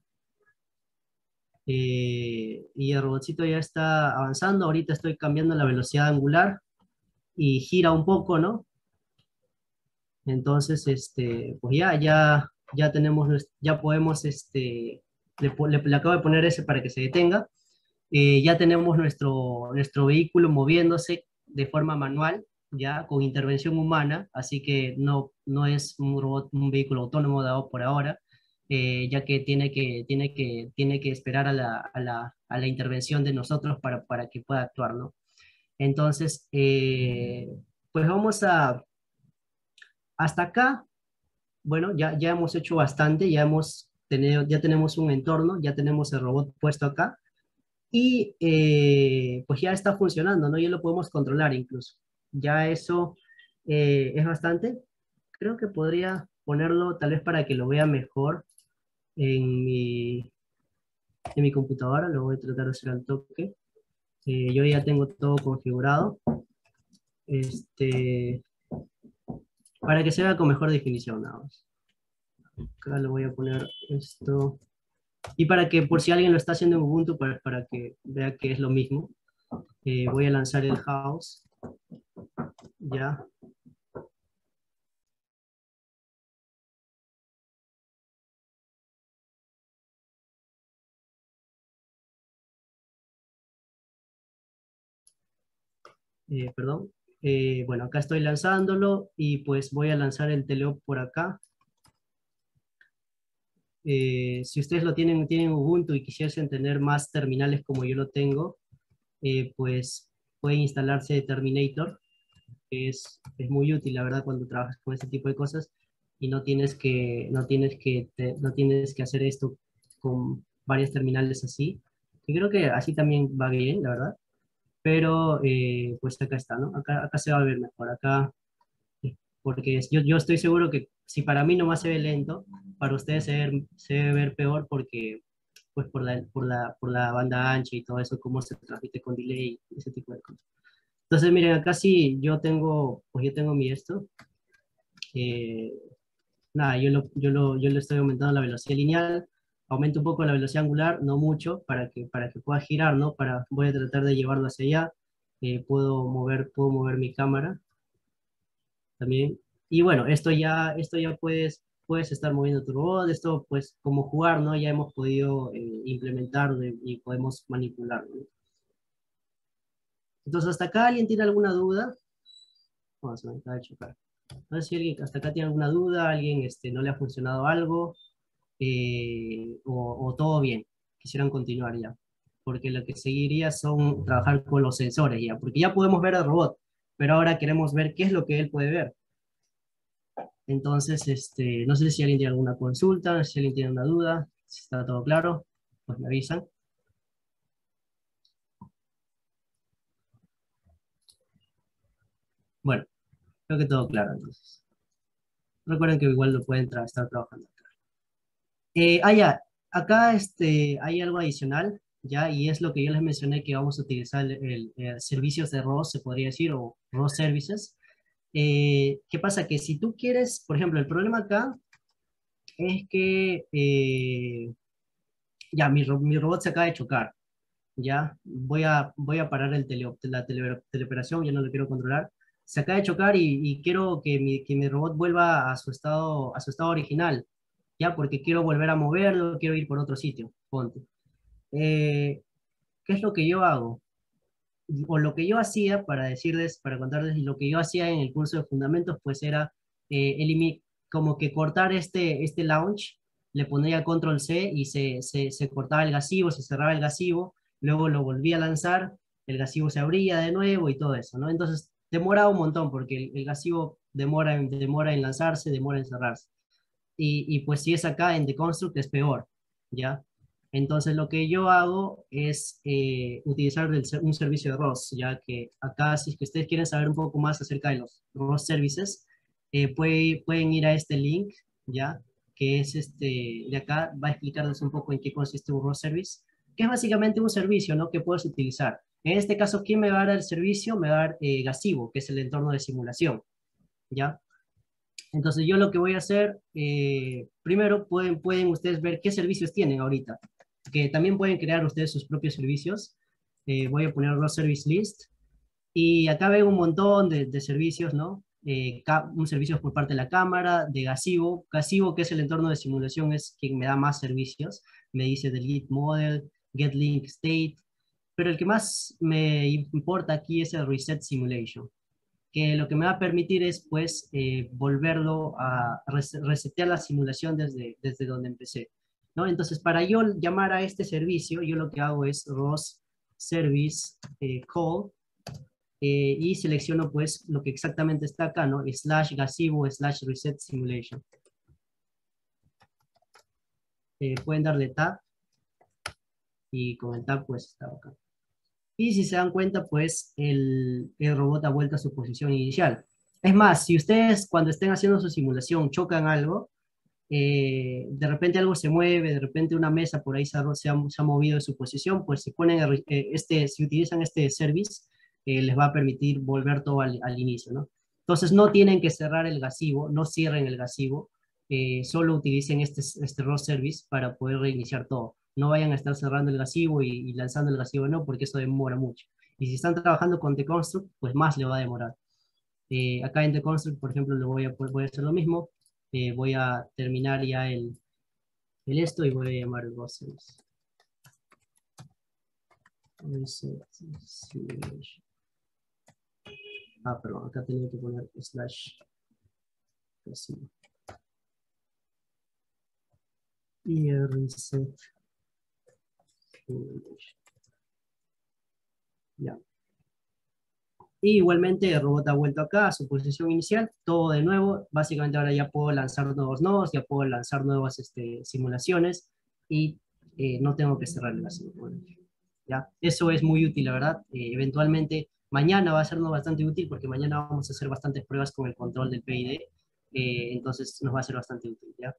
Y el robotcito ya está avanzando, ahorita estoy cambiando la velocidad angular y gira un poco, ¿no? Entonces, pues ya tenemos, ya podemos, le acabo de poner ese para que se detenga. Ya tenemos nuestro vehículo moviéndose de forma manual, ya con intervención humana, así que no es un robot, un vehículo autónomo dado por ahora, ya que tiene que esperar a la intervención de nosotros para que pueda actuar, ¿no? Entonces, pues hasta acá, bueno, ya hemos hecho bastante, ya tenemos un entorno, ya tenemos el robot puesto acá y pues ya está funcionando, ¿no? Ya lo podemos controlar incluso. Ya eso es bastante. Creo que podría ponerlo tal vez para que lo vea mejor en mi computadora, lo voy a tratar de hacer al toque. Yo ya tengo todo configurado. para que se vea con mejor definición nada más. Acá le voy a poner esto. Y para que por si alguien lo está haciendo en Ubuntu, para que vea que es lo mismo, voy a lanzar el house, ya. Perdón. Bueno, acá estoy lanzándolo y pues voy a lanzar el teleop por acá. Si ustedes tienen Ubuntu y quisiesen tener más terminales como yo lo tengo, pues pueden instalarse Terminator, que es muy útil, la verdad, cuando trabajas con este tipo de cosas y no tienes que hacer esto con varias terminales así. Y creo que así también va bien, la verdad. Pero pues acá está, ¿no? Acá se va a ver mejor. Acá porque yo estoy seguro que si para mí nomás se ve lento, para ustedes se debe ver peor porque, pues por la banda ancha y todo eso, cómo se transmite con delay, ese tipo de cosas. Entonces, miren, acá sí pues yo tengo mi esto. eh, Nada, yo le estoy aumentando la velocidad lineal, aumento un poco la velocidad angular, no mucho, para que pueda girar, ¿no? Voy a tratar de llevarlo hacia allá. Puedo mover mi cámara también. Y bueno, esto ya puedes estar moviendo tu robot, esto pues como jugar, ¿no? Ya hemos podido implementarlo y podemos manipularlo, ¿no? Entonces, ¿hasta acá alguien tiene alguna duda? Vamos a ver, chocar. No sé si alguien hasta acá tiene alguna duda, alguien no le ha funcionado algo, o todo bien, quisieran continuar ya. Porque lo que seguiría son trabajar con los sensores ya, porque ya podemos ver al robot, pero ahora queremos ver qué es lo que él puede ver. Entonces, no sé si alguien tiene alguna consulta, si alguien tiene una duda, si está todo claro, pues me avisan. Bueno, creo que todo claro entonces. Recuerden que igual lo pueden estar trabajando. Ya, acá hay algo adicional, ya, y es lo que yo les mencioné que vamos a utilizar servicios de ROS, se podría decir, o ROS Services. ¿Qué pasa? Que si tú quieres, por ejemplo, el problema acá es que ya mi robot se acaba de chocar. Ya, voy a parar teleoperación, ya no lo quiero controlar. Se acaba de chocar y quiero que mi robot vuelva a su estado original, ya, porque quiero volver a moverlo, quiero ir por otro sitio, ponte. Eh, ¿Qué es lo que yo hago? O lo que yo hacía, para contarles lo que yo hacía en el curso de fundamentos, pues era como que cortar este launch, le ponía control C y se cortaba el gasivo, se cerraba el gasivo, luego lo volvía a lanzar, el gasivo se abría de nuevo y todo eso, ¿no? Entonces demoraba un montón porque el gasivo demora en lanzarse, demora en cerrarse. Y pues si es acá en Deconstruct es peor, ¿ya? Entonces lo que yo hago es utilizar un servicio de ROS, ya que acá si es que ustedes quieren saber un poco más acerca de los ROS services, pueden ir a este link, ya, que es de acá, va a explicarles un poco en qué consiste un ROS service, que es básicamente un servicio, ¿no? Que puedes utilizar. En este caso, ¿quién me va a dar el servicio? Me va a dar Gasivo, que es el entorno de simulación, ¿ya? Entonces yo lo que voy a hacer, primero pueden ustedes ver qué servicios tienen ahorita, que también pueden crear ustedes sus propios servicios. Voy a poner los service list y acá ven un montón de servicios, ¿no? Un servicio por parte de la cámara, de Gasivo. Gasivo, que es el entorno de simulación, es quien me da más servicios. Me dice delete model, get link state, pero el que más me importa aquí es el reset simulation, que lo que me va a permitir es, pues, volverlo a resetear la simulación desde donde empecé, ¿no? Entonces, para yo llamar a este servicio, yo lo que hago es ROS service call, y selecciono, pues, lo que exactamente está acá, ¿no? Slash gasivo, slash reset simulation. Pueden darle tab, y con el tab, pues, está acá. Y si se dan cuenta, pues el robot ha vuelto a su posición inicial. Es más, si ustedes cuando estén haciendo su simulación chocan algo, de repente algo se mueve, de repente una mesa por ahí se ha movido de su posición, pues si si utilizan este service, les va a permitir volver todo al inicio, ¿no? Entonces no tienen que cerrar el gasivo, no cierren el gasivo, solo utilicen este RAW service para poder reiniciar todo. No vayan a estar cerrando el gasivo y lanzando el gasivo, no, porque eso demora mucho. Y si están trabajando con TConstruct, pues más le va a demorar. Acá en TConstruct, por ejemplo, voy a hacer lo mismo. Voy a terminar ya el esto y voy a llamar el RAW service. Ah, perdón, acá tenía que poner slash. Y reset. Ya. Y igualmente el robot ha vuelto acá a su posición inicial, todo de nuevo. Básicamente ahora ya puedo lanzar nuevos nodos, ya puedo lanzar nuevas simulaciones y no tengo que cerrar la simulación. ¿Ya? Eso es muy útil, la verdad. Eventualmente mañana va a sernos bastante útil porque mañana vamos a hacer bastantes pruebas con el control del PID. Entonces nos va a ser bastante útil. ¿Ya?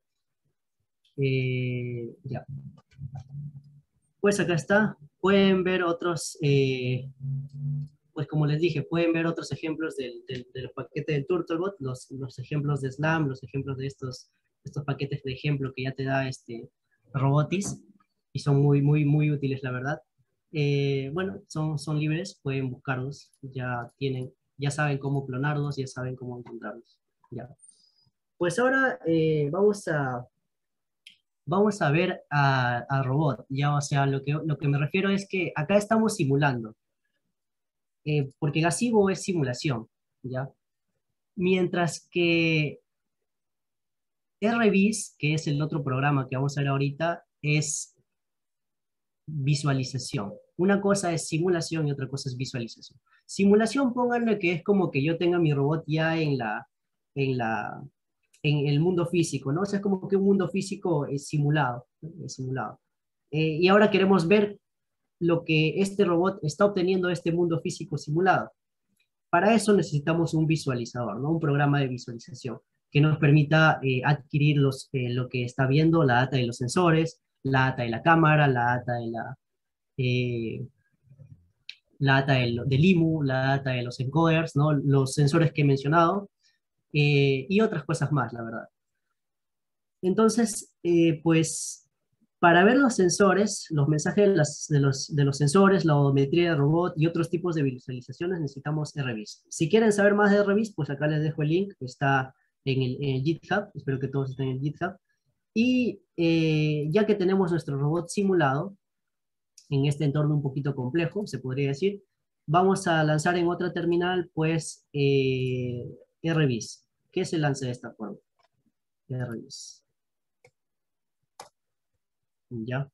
Ya. Pues acá está. Pueden ver otros, pues como les dije, pueden ver otros ejemplos del paquete del Turtlebot, los ejemplos de Slam, los ejemplos de estos paquetes de ejemplo que ya te da Robotis, y son muy útiles, la verdad. Bueno, son libres, pueden buscarlos, ya saben cómo clonarlos, ya saben cómo encontrarlos. Ya. Pues ahora vamos a ver a robot, ya, o sea, lo que me refiero es que acá estamos simulando, porque Gasivo es simulación, ¿ya? Mientras que RViz, que es el otro programa que vamos a ver ahorita, es visualización. Una cosa es simulación y otra cosa es visualización. Simulación, pónganle que es como que yo tenga mi robot ya en la, en el mundo físico, ¿no? O sea, es como que un mundo físico es simulado, ¿no? Es simulado. Y ahora queremos ver lo que este robot está obteniendo de este mundo físico simulado. Para eso necesitamos un visualizador, ¿no? Un programa de visualización que nos permita adquirir lo que está viendo, la data de los sensores, la data de la cámara, eh, la data del IMU, la data de los encoders, ¿no? Los sensores que he mencionado, y otras cosas más, la verdad. Entonces, pues, para ver los sensores, los mensajes de los sensores, la odometría de robot y otros tipos de visualizaciones, necesitamos RViz. Si quieren saber más de RViz, pues acá les dejo el link, está en el GitHub, espero que todos estén en el GitHub. Y ya que tenemos nuestro robot simulado, en este entorno un poquito complejo, se podría decir, vamos a lanzar en otra terminal, pues, RViz, que se lance de esta forma. RViz. ¿Ya?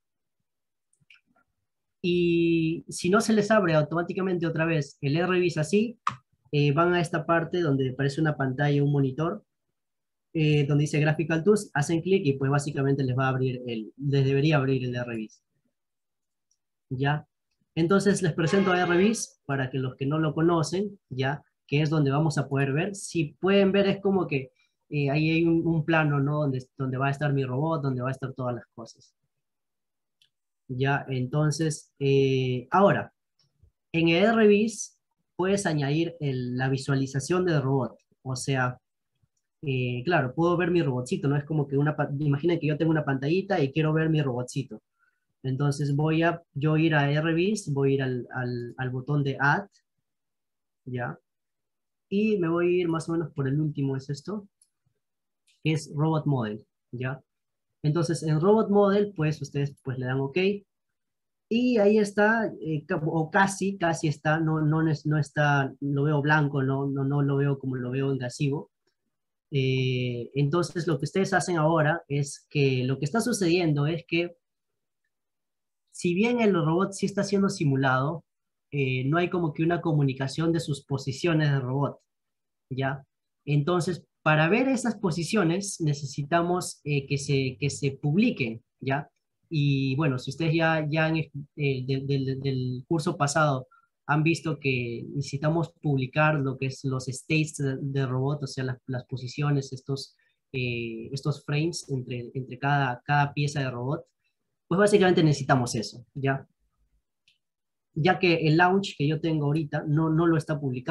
Y si no se les abre automáticamente otra vez el RViz así, van a esta parte donde aparece una pantalla, un monitor, donde dice Graphical Tools, hacen clic y pues básicamente les debería abrir el RViz. ¿Ya? Entonces les presento a RViz para que los que no lo conocen, ¿ya? Que es donde vamos a poder ver. Si pueden ver, es como que ahí hay un plano, ¿no? Donde va a estar mi robot, donde va a estar todas las cosas. Ya, entonces, ahora, en el RViz puedes añadir la visualización del robot. O sea, claro, puedo ver mi robotcito, ¿no? Es como que imaginen que yo tengo una pantallita y quiero ver mi robotcito. Entonces voy a yo ir a RViz, voy a ir al botón de Add, ¿ya? Y me voy a ir más o menos por el último, es esto, que es Robot Model, ¿ya? Entonces en Robot Model, pues ustedes pues le dan OK. Y ahí está, o casi está, no está, lo veo blanco, no lo veo como lo veo en Gasivo. Entonces lo que ustedes hacen ahora es que lo que está sucediendo es que si bien el robot sí está siendo simulado, no hay como que una comunicación de sus posiciones de robot, ¿ya? Entonces, para ver esas posiciones necesitamos que se publiquen, ¿ya? Y bueno, si ustedes ya del curso pasado han visto que necesitamos publicar lo que es los states de robot, o sea, las posiciones, estos frames entre cada pieza de robot, pues básicamente necesitamos eso, ¿ya? Ya que el launch que yo tengo ahorita no lo está publicando.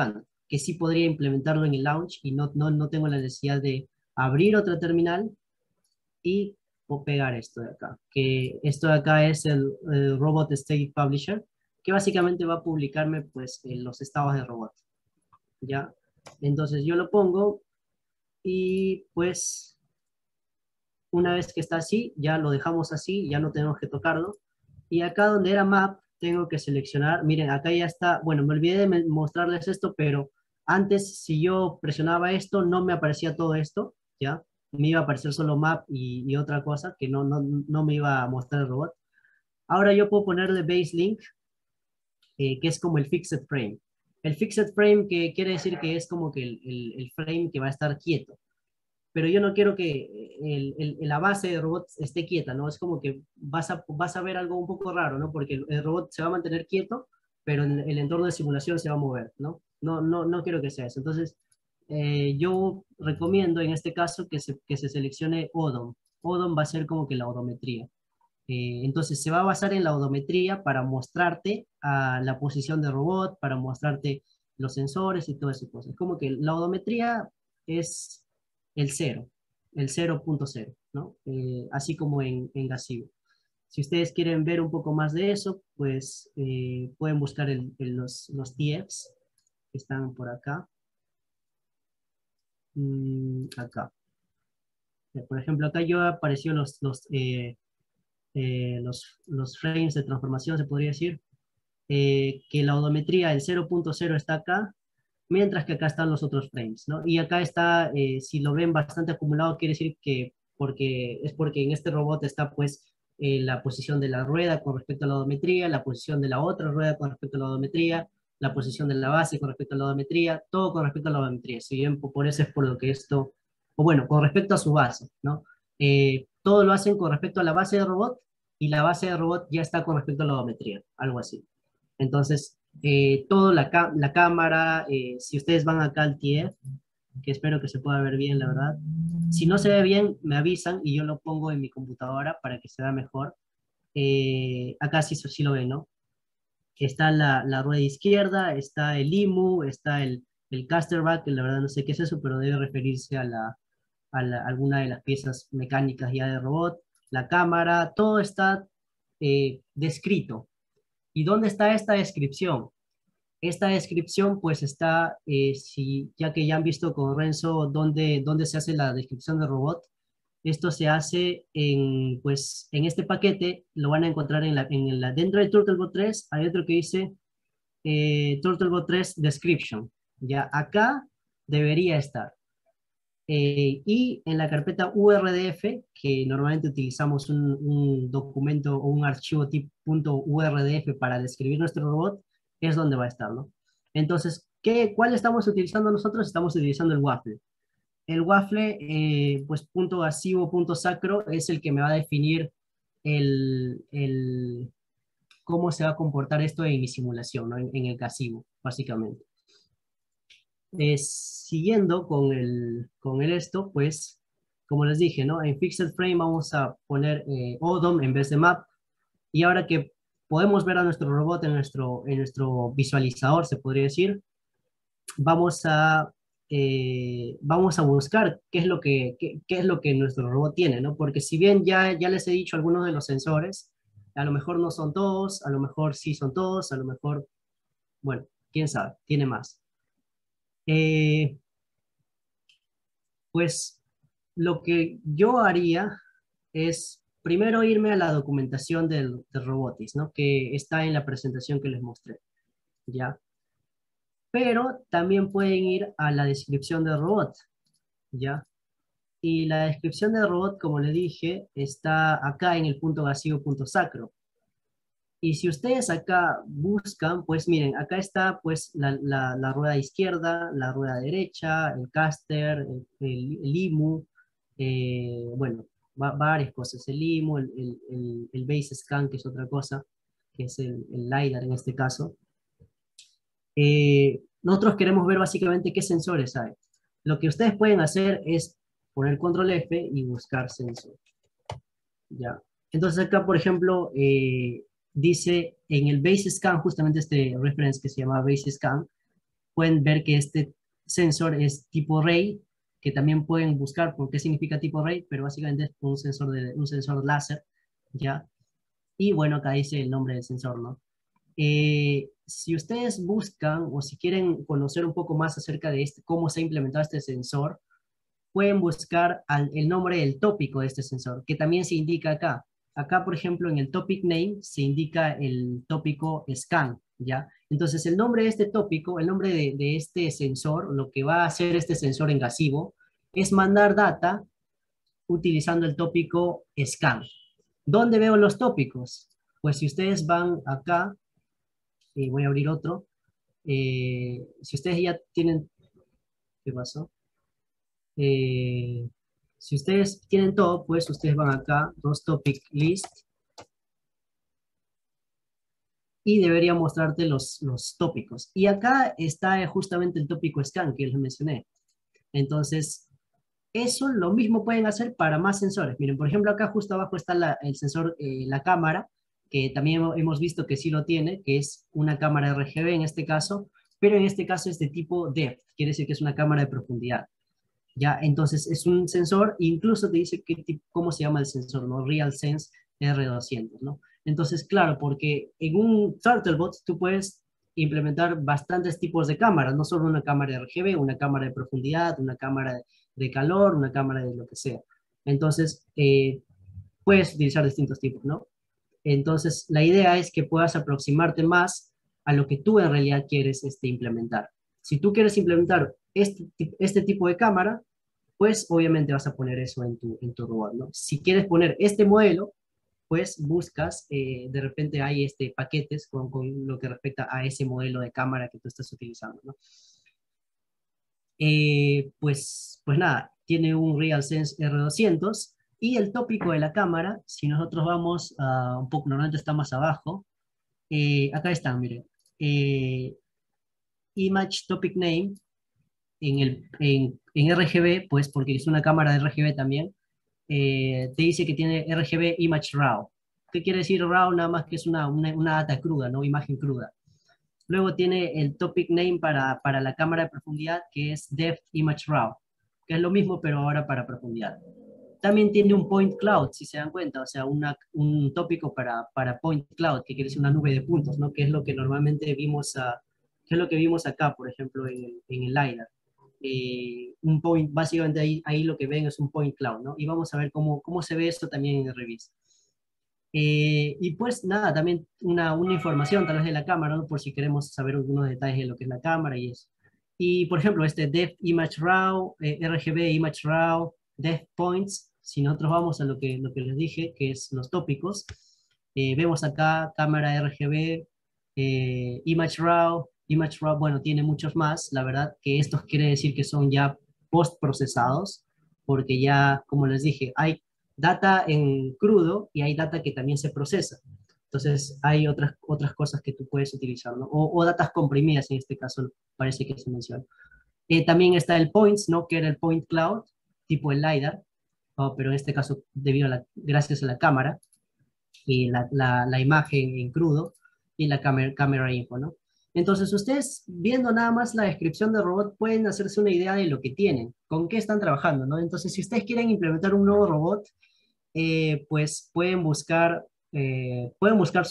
que sí podría implementarlo en el launch y no tengo la necesidad de abrir otra terminal y pegar esto de acá. Que esto de acá es el Robot State Publisher, que básicamente va a publicarme pues en los estados de robot. ¿Ya? Entonces yo lo pongo y pues una vez que está así, ya lo dejamos así, ya no tenemos que tocarlo. Y acá donde era map, tengo que seleccionar, miren, acá ya está, bueno, me olvidé de mostrarles esto, pero antes si yo presionaba esto, no me aparecía todo esto, ¿ya? Me iba a aparecer solo map y otra cosa que no me iba a mostrar el robot. Ahora yo puedo ponerle base link, que es como el fixed frame. El fixed frame que quiere decir que es como que el frame que va a estar quieto, pero yo no quiero que la base de robot esté quieta, ¿no? Es como que vas a ver algo un poco raro, ¿no? Porque el robot se va a mantener quieto, pero el entorno de simulación se va a mover, ¿no? No quiero que sea eso. Entonces, yo recomiendo en este caso que se seleccione ODOM. ODOM va a ser como que la odometría. Entonces, se va a basar en la odometría para mostrarte la posición de robot, para mostrarte los sensores y todas esas cosas. Como que la odometría es el cero, el 0.0, ¿no? Así como en Gasivo. Si ustedes quieren ver un poco más de eso, pues pueden buscar los TFs que están por acá. Acá. Por ejemplo, acá yo apareció los frames de transformación, se podría decir, que la odometría, el 0.0 está acá, mientras que acá están los otros frames, ¿no? Y acá está, si lo ven bastante acumulado, quiere decir que porque en este robot está pues la posición de la rueda con respecto a la odometría, la posición de la otra rueda con respecto a la odometría, la posición de la base con respecto a la odometría, todo con respecto a la odometría. Si bien por eso es por lo que esto, o bueno, con respecto a su base, ¿no? Todo lo hacen con respecto a la base de robot y la base de robot ya está con respecto a la odometría, algo así. Entonces, todo la cámara, si ustedes van acá al TF, que espero que se pueda ver bien, la verdad. Si no se ve bien, me avisan y yo lo pongo en mi computadora para que se vea mejor. Acá sí lo ven, ¿no? Está la rueda izquierda, está el IMU, está el casterback, que la verdad no sé qué es eso, pero debe referirse alguna de las piezas mecánicas ya de robot, la cámara, todo está descrito. ¿Y dónde está esta descripción? Esta descripción pues está, ya que ya han visto con Renzo dónde se hace la descripción de robot, esto se hace pues, en este paquete, lo van a encontrar dentro de Turtlebot 3, hay otro que dice Turtlebot 3 Description. Ya acá debería estar. Y en la carpeta URDF, que normalmente utilizamos un documento o un archivo tipo .urdf para describir nuestro robot, es donde va a estar, ¿no? Entonces, ¿cuál estamos utilizando nosotros? Estamos utilizando el waffle. El waffle, pues punto gasivo, punto sacro, es el que me va a definir cómo se va a comportar esto en mi simulación, ¿no? En el gasivo, básicamente. Siguiendo con el esto, pues, como les dije, ¿no? En Fixed Frame vamos a poner ODOM en vez de Map. Y ahora que podemos ver a nuestro robot en nuestro visualizador, se podría decir, vamos vamos a buscar qué es lo que nuestro robot tiene, ¿no? Porque si bien ya les he dicho algunos de los sensores, a lo mejor no son todos, a lo mejor sí son todos, a lo mejor, bueno, quién sabe, tiene más. Eh, Pues lo que yo haría es primero irme a la documentación del Robotics, ¿no? Que está en la presentación que les mostré, ¿ya? Pero también pueden ir a la descripción del robot, ¿ya? Y la descripción del robot, como le dije, está acá en el punto vacío, punto sacro. Y si ustedes acá buscan, pues miren, acá está pues la rueda izquierda, la rueda derecha, el caster, el IMU, bueno, varias cosas, el IMU, el base scan, que es otra cosa, que es el LiDAR en este caso. Nosotros queremos ver básicamente qué sensores hay. Lo que ustedes pueden hacer es poner control F y buscar sensor. ¿Ya? Entonces acá, por ejemplo, dice en el base scan, justamente este reference que se llama base scan, pueden ver que este sensor es tipo Ray, que también pueden buscar por qué significa tipo Ray, pero básicamente es un sensor láser, ¿ya? Y bueno, acá dice el nombre del sensor, ¿no? Si ustedes buscan o si quieren conocer un poco más acerca de cómo se ha implementado este sensor, pueden buscar el nombre del tópico de este sensor, que también se indica acá. Acá, por ejemplo, en el topic name se indica el tópico scan, ¿ya? Entonces, el nombre de este tópico, el nombre de este sensor, lo que va a hacer este sensor en gasivo, es mandar data utilizando el tópico scan. ¿Dónde veo los tópicos? Pues si ustedes van acá, voy a abrir otro, si ustedes ya tienen, ¿qué pasó? Si ustedes tienen todo, pues ustedes van acá, dos topic list, y debería mostrarte los tópicos. Y acá está justamente el tópico scan que les mencioné. Entonces, eso lo mismo pueden hacer para más sensores. Miren, por ejemplo, acá justo abajo está el sensor, la cámara, que también hemos visto que sí lo tiene, que es una cámara RGB en este caso, pero en este caso es de tipo depth, quiere decir que es una cámara de profundidad. Ya, entonces es un sensor, incluso te dice cómo se llama el sensor, ¿no? RealSense R200, ¿no? Entonces, claro, porque en un Turtlebot tú puedes implementar bastantes tipos de cámaras, no solo una cámara RGB, una cámara de profundidad, una cámara de calor, una cámara de lo que sea. Entonces, puedes utilizar distintos tipos, ¿no? Entonces, la idea es que puedas aproximarte más a lo que tú en realidad quieres implementar. Si tú quieres implementar este tipo de cámara, pues obviamente vas a poner eso en tu robot, ¿no? Si quieres poner este modelo, pues buscas, de repente hay paquetes con lo que respecta a ese modelo de cámara que tú estás utilizando, ¿no? Pues nada, tiene un RealSense R200 y el tópico de la cámara, si nosotros vamos un poco, normalmente está más abajo, acá están, miren, eh, Image Topic Name en RGB, pues porque es una cámara de RGB también, te dice que tiene RGB Image RAW. ¿Qué quiere decir RAW? Nada más que es una data cruda, ¿no? Imagen cruda. Luego tiene el topic name para la cámara de profundidad, que es Depth Image RAW, que es lo mismo, pero ahora para profundidad. También tiene un point cloud, si se dan cuenta, o sea, un tópico para point cloud, que quiere decir una nube de puntos, ¿no? Que es lo que normalmente vimos, que es lo que vimos acá, por ejemplo, en el LiDAR. Un point, básicamente ahí lo que ven es un point cloud, ¿no? Y vamos a ver cómo se ve esto también en el review. Y pues nada, también una información tal vez de la cámara, ¿no? Por si queremos saber algunos detalles de lo que es la cámara y eso. Y por ejemplo, este Depth Image RAW, RGB Image RAW, Depth Points, si nosotros vamos a lo que les dije, que es los tópicos, vemos acá cámara RGB, Image RAW, bueno, tiene muchos más, la verdad que estos quiere decir que son ya post procesados, porque ya, como les dije, hay data en crudo y hay data que también se procesa. Entonces hay otras cosas que tú puedes utilizar, ¿no? O datas comprimidas, en este caso parece que se menciona. También está el Points, ¿no? Que era el Point Cloud, tipo el LiDAR, ¿no? Pero en este caso gracias a la cámara y la imagen en crudo y la camera info, ¿no? Entonces, ustedes viendo nada más la descripción del robot pueden hacerse una idea de lo que tienen, con qué están trabajando, ¿no? Entonces, si ustedes quieren implementar un nuevo robot, pues pueden buscar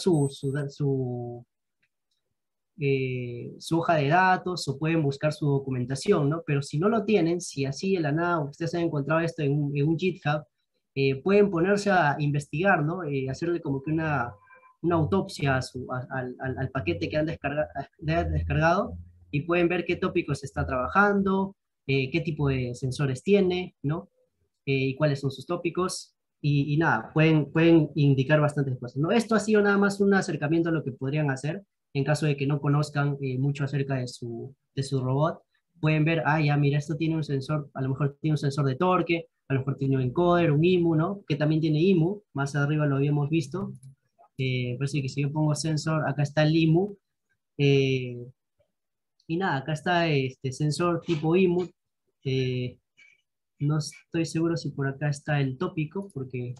su hoja de datos o pueden buscar su documentación, ¿no? Pero si no lo tienen, si así de la nada ustedes han encontrado esto en un GitHub, pueden ponerse a investigar, ¿no? Hacerle como que una autopsia al paquete que han descargado y pueden ver qué tópicos se está trabajando, qué tipo de sensores tiene, ¿no? Y cuáles son sus tópicos. Y nada, pueden indicar bastantes cosas, ¿no? Esto ha sido nada más un acercamiento a lo que podrían hacer en caso de que no conozcan mucho acerca de su robot. Pueden ver, ah, ya, mira, esto tiene un sensor, a lo mejor tiene un sensor de torque, a lo mejor tiene un encoder, un IMU, ¿no? Que también tiene IMU, más arriba lo habíamos visto. Parece que si yo pongo sensor, acá está el IMU. eh, y nada, acá está este sensor tipo IMU. eh, no estoy seguro si por acá está el tópico, porque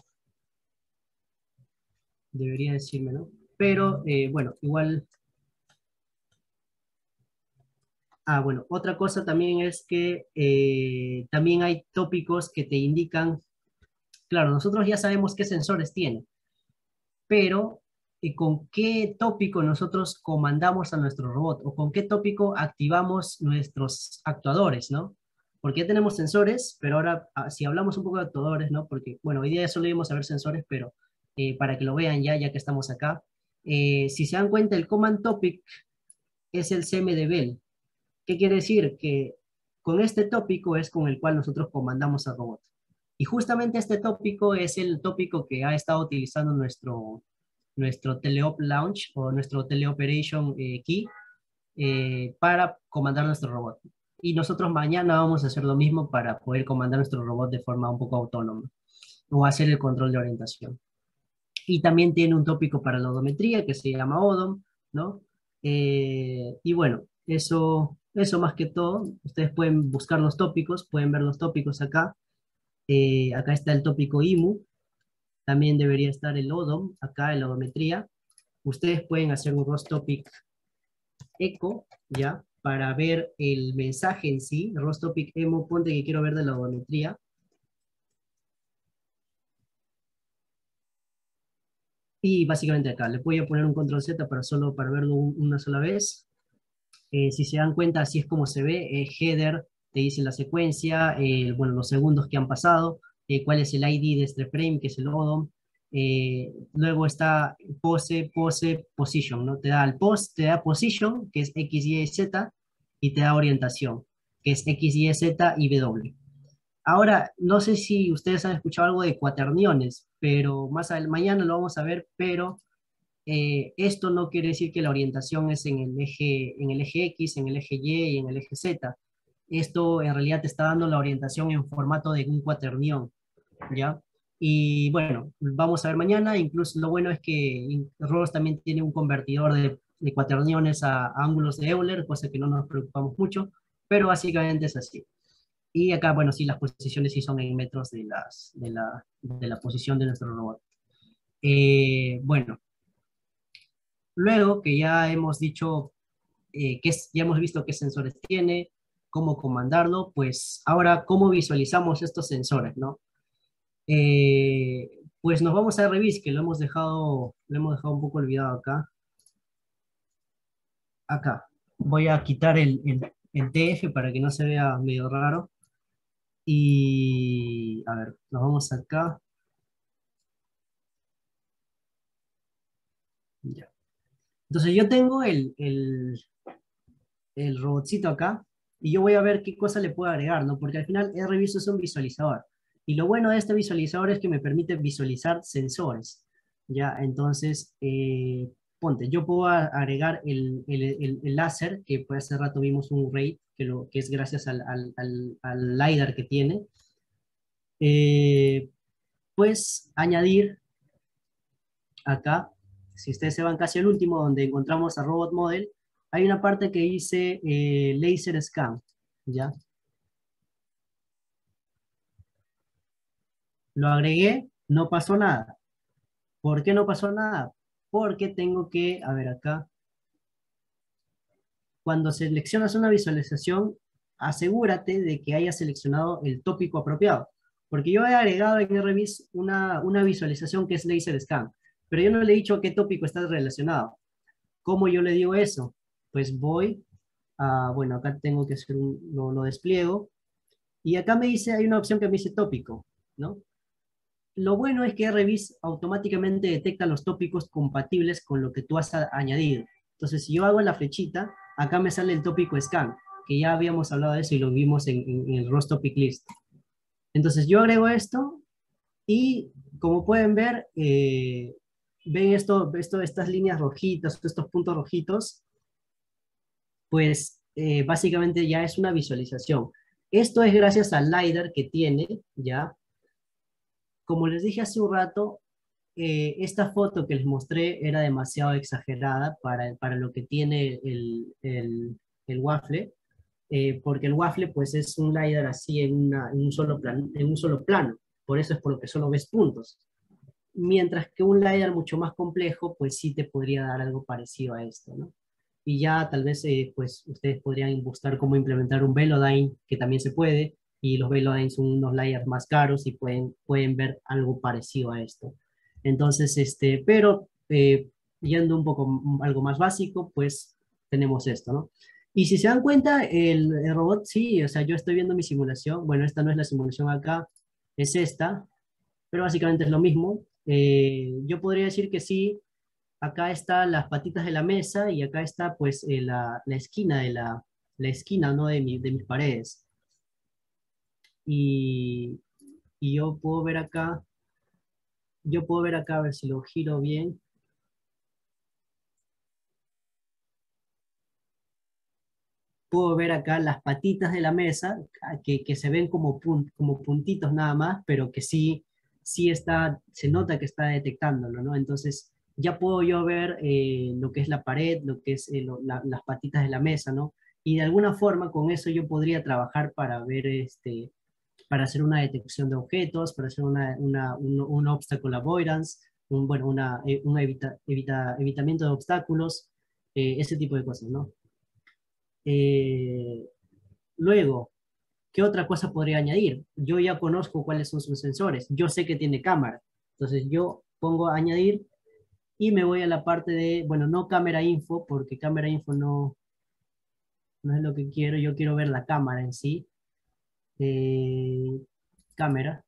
debería decirme, ¿no? Pero bueno, igual Bueno, otra cosa también es que también hay tópicos que te indican, claro, nosotros ya sabemos qué sensores tiene, pero con qué tópico nosotros comandamos a nuestro robot o con qué tópico activamos nuestros actuadores, ¿no? Porque ya tenemos sensores, pero ahora si hablamos un poco de actuadores, ¿no? Porque, bueno, hoy día solo íbamos a ver sensores, pero para que lo vean ya, ya que estamos acá, si se dan cuenta, el command topic es el CM de Bell. ¿Qué quiere decir? Que con este tópico es con el cual nosotros comandamos al robot. Y justamente este tópico es el tópico que ha estado utilizando nuestro Teleop Launch o nuestro Teleoperation Key para comandar nuestro robot. Y nosotros mañana vamos a hacer lo mismo para poder comandar nuestro robot de forma un poco autónoma o hacer el control de orientación. Y también tiene un tópico para la odometría que se llama ODOM, ¿no? Y bueno, eso más que todo. Ustedes pueden buscar los tópicos, pueden ver los tópicos acá. Acá está el tópico IMU, también debería estar el ODOM, acá en la odometría. Ustedes pueden hacer un ROS Topic Echo, ¿ya? Para ver el mensaje en sí. ROS Topic Emo, ponte que quiero ver de la odometría. Y básicamente acá, le voy a poner un control Z para solo para verlo una sola vez. Si se dan cuenta, así es como se ve. Header te dice la secuencia, bueno, los segundos que han pasado, cuál es el ID de este frame, que es el ODOM. Luego está pose, position, ¿no? Te da el post, te da position, que es X, Y, Z, y te da orientación, que es X, Y, Z y W. Ahora, no sé si ustedes han escuchado algo de cuaterniones, pero mañana lo vamos a ver, pero esto no quiere decir que la orientación es en el eje X, en el eje Y y en el eje Z. Esto en realidad te está dando la orientación en formato de un cuaternión, ¿ya? Y bueno, vamos a ver mañana. Incluso lo bueno es que ROS también tiene un convertidor de cuaterniones a ángulos de Euler, cosa que no nos preocupamos mucho, pero básicamente es así. Y acá, bueno, sí, las posiciones sí son en metros de la posición de nuestro robot. Bueno, luego que ya hemos dicho, ya hemos visto qué sensores tiene, cómo comandarlo, pues ahora cómo visualizamos estos sensores, ¿no? Pues nos vamos a Revis, que lo hemos dejado un poco olvidado acá. Acá. Voy a quitar el TF para que no se vea medio raro. Y a ver, nos vamos acá. Ya. Entonces yo tengo el robotcito acá y yo voy a ver qué cosa le puedo agregar, ¿no? Porque al final RViso es un visualizador. Y lo bueno de este visualizador es que me permite visualizar sensores, ¿ya? Entonces, ponte, yo puedo agregar el láser, que por hace rato vimos un rate, que es gracias al LiDAR que tiene. Pues añadir acá, si ustedes se van casi al último, donde encontramos a Robot Model, hay una parte que dice Laser Scan, ¿ya? Lo agregué, no pasó nada. ¿Por qué no pasó nada? Porque tengo que, a ver acá, cuando seleccionas una visualización, asegúrate de que hayas seleccionado el tópico apropiado. Porque yo he agregado en RViz una visualización que es Laser Scan, pero yo no le he dicho a qué tópico está relacionado. ¿Cómo yo le digo eso? Pues voy bueno, acá tengo que hacer lo despliego, y acá me dice, hay una opción que me dice tópico, ¿no? Lo bueno es que Revis automáticamente detecta los tópicos compatibles con lo que tú has añadido. Entonces, si yo hago la flechita, acá me sale el tópico scan, que ya habíamos hablado de eso y lo vimos en el ROS Topic List. Entonces, yo agrego esto y como pueden ver, ven estas líneas rojitas, estos puntos rojitos, pues básicamente ya es una visualización. Esto es gracias al LiDAR que tiene, ¿ya? Como les dije hace un rato, esta foto que les mostré era demasiado exagerada para lo que tiene el Waffle, porque el Waffle pues es un LiDAR así en un solo plano, por eso es por lo que solo ves puntos. Mientras que un LiDAR mucho más complejo, pues sí te podría dar algo parecido a esto, ¿no? y ya tal vez pues ustedes podrían buscar cómo implementar un Velodyne, que también se puede, y los Velodyne son unos layers más caros y pueden ver algo parecido a esto. Entonces, pero yendo un poco algo más básico, pues tenemos esto, ¿no? Y si se dan cuenta, el robot, sí, o sea, yo estoy viendo mi simulación, bueno, esta no es la simulación acá, es esta, pero básicamente es lo mismo. Yo podría decir que sí, acá están las patitas de la mesa y acá está pues la esquina la esquina, ¿no? De mis paredes. Y, y yo puedo ver acá, a ver si lo giro bien, puedo ver acá las patitas de la mesa que se ven como, como puntitos nada más, pero que sí, sí está, se nota que está detectándolo, ¿no? Entonces ya puedo yo ver lo que es la pared, lo que es las patitas de la mesa, ¿no? Y de alguna forma con eso yo podría trabajar para ver, para hacer una detección de objetos, para hacer un obstacle avoidance, bueno, evitamiento de obstáculos, ese tipo de cosas, ¿no? Eh, Luego, ¿qué otra cosa podría añadir? Yo ya conozco cuáles son sus sensores. Yo sé que tiene cámara. Entonces yo pongo a añadir y me voy a la parte de, bueno, no cámara info, porque cámara info no es lo que quiero. Yo quiero ver la cámara en sí. Eh, Cámara.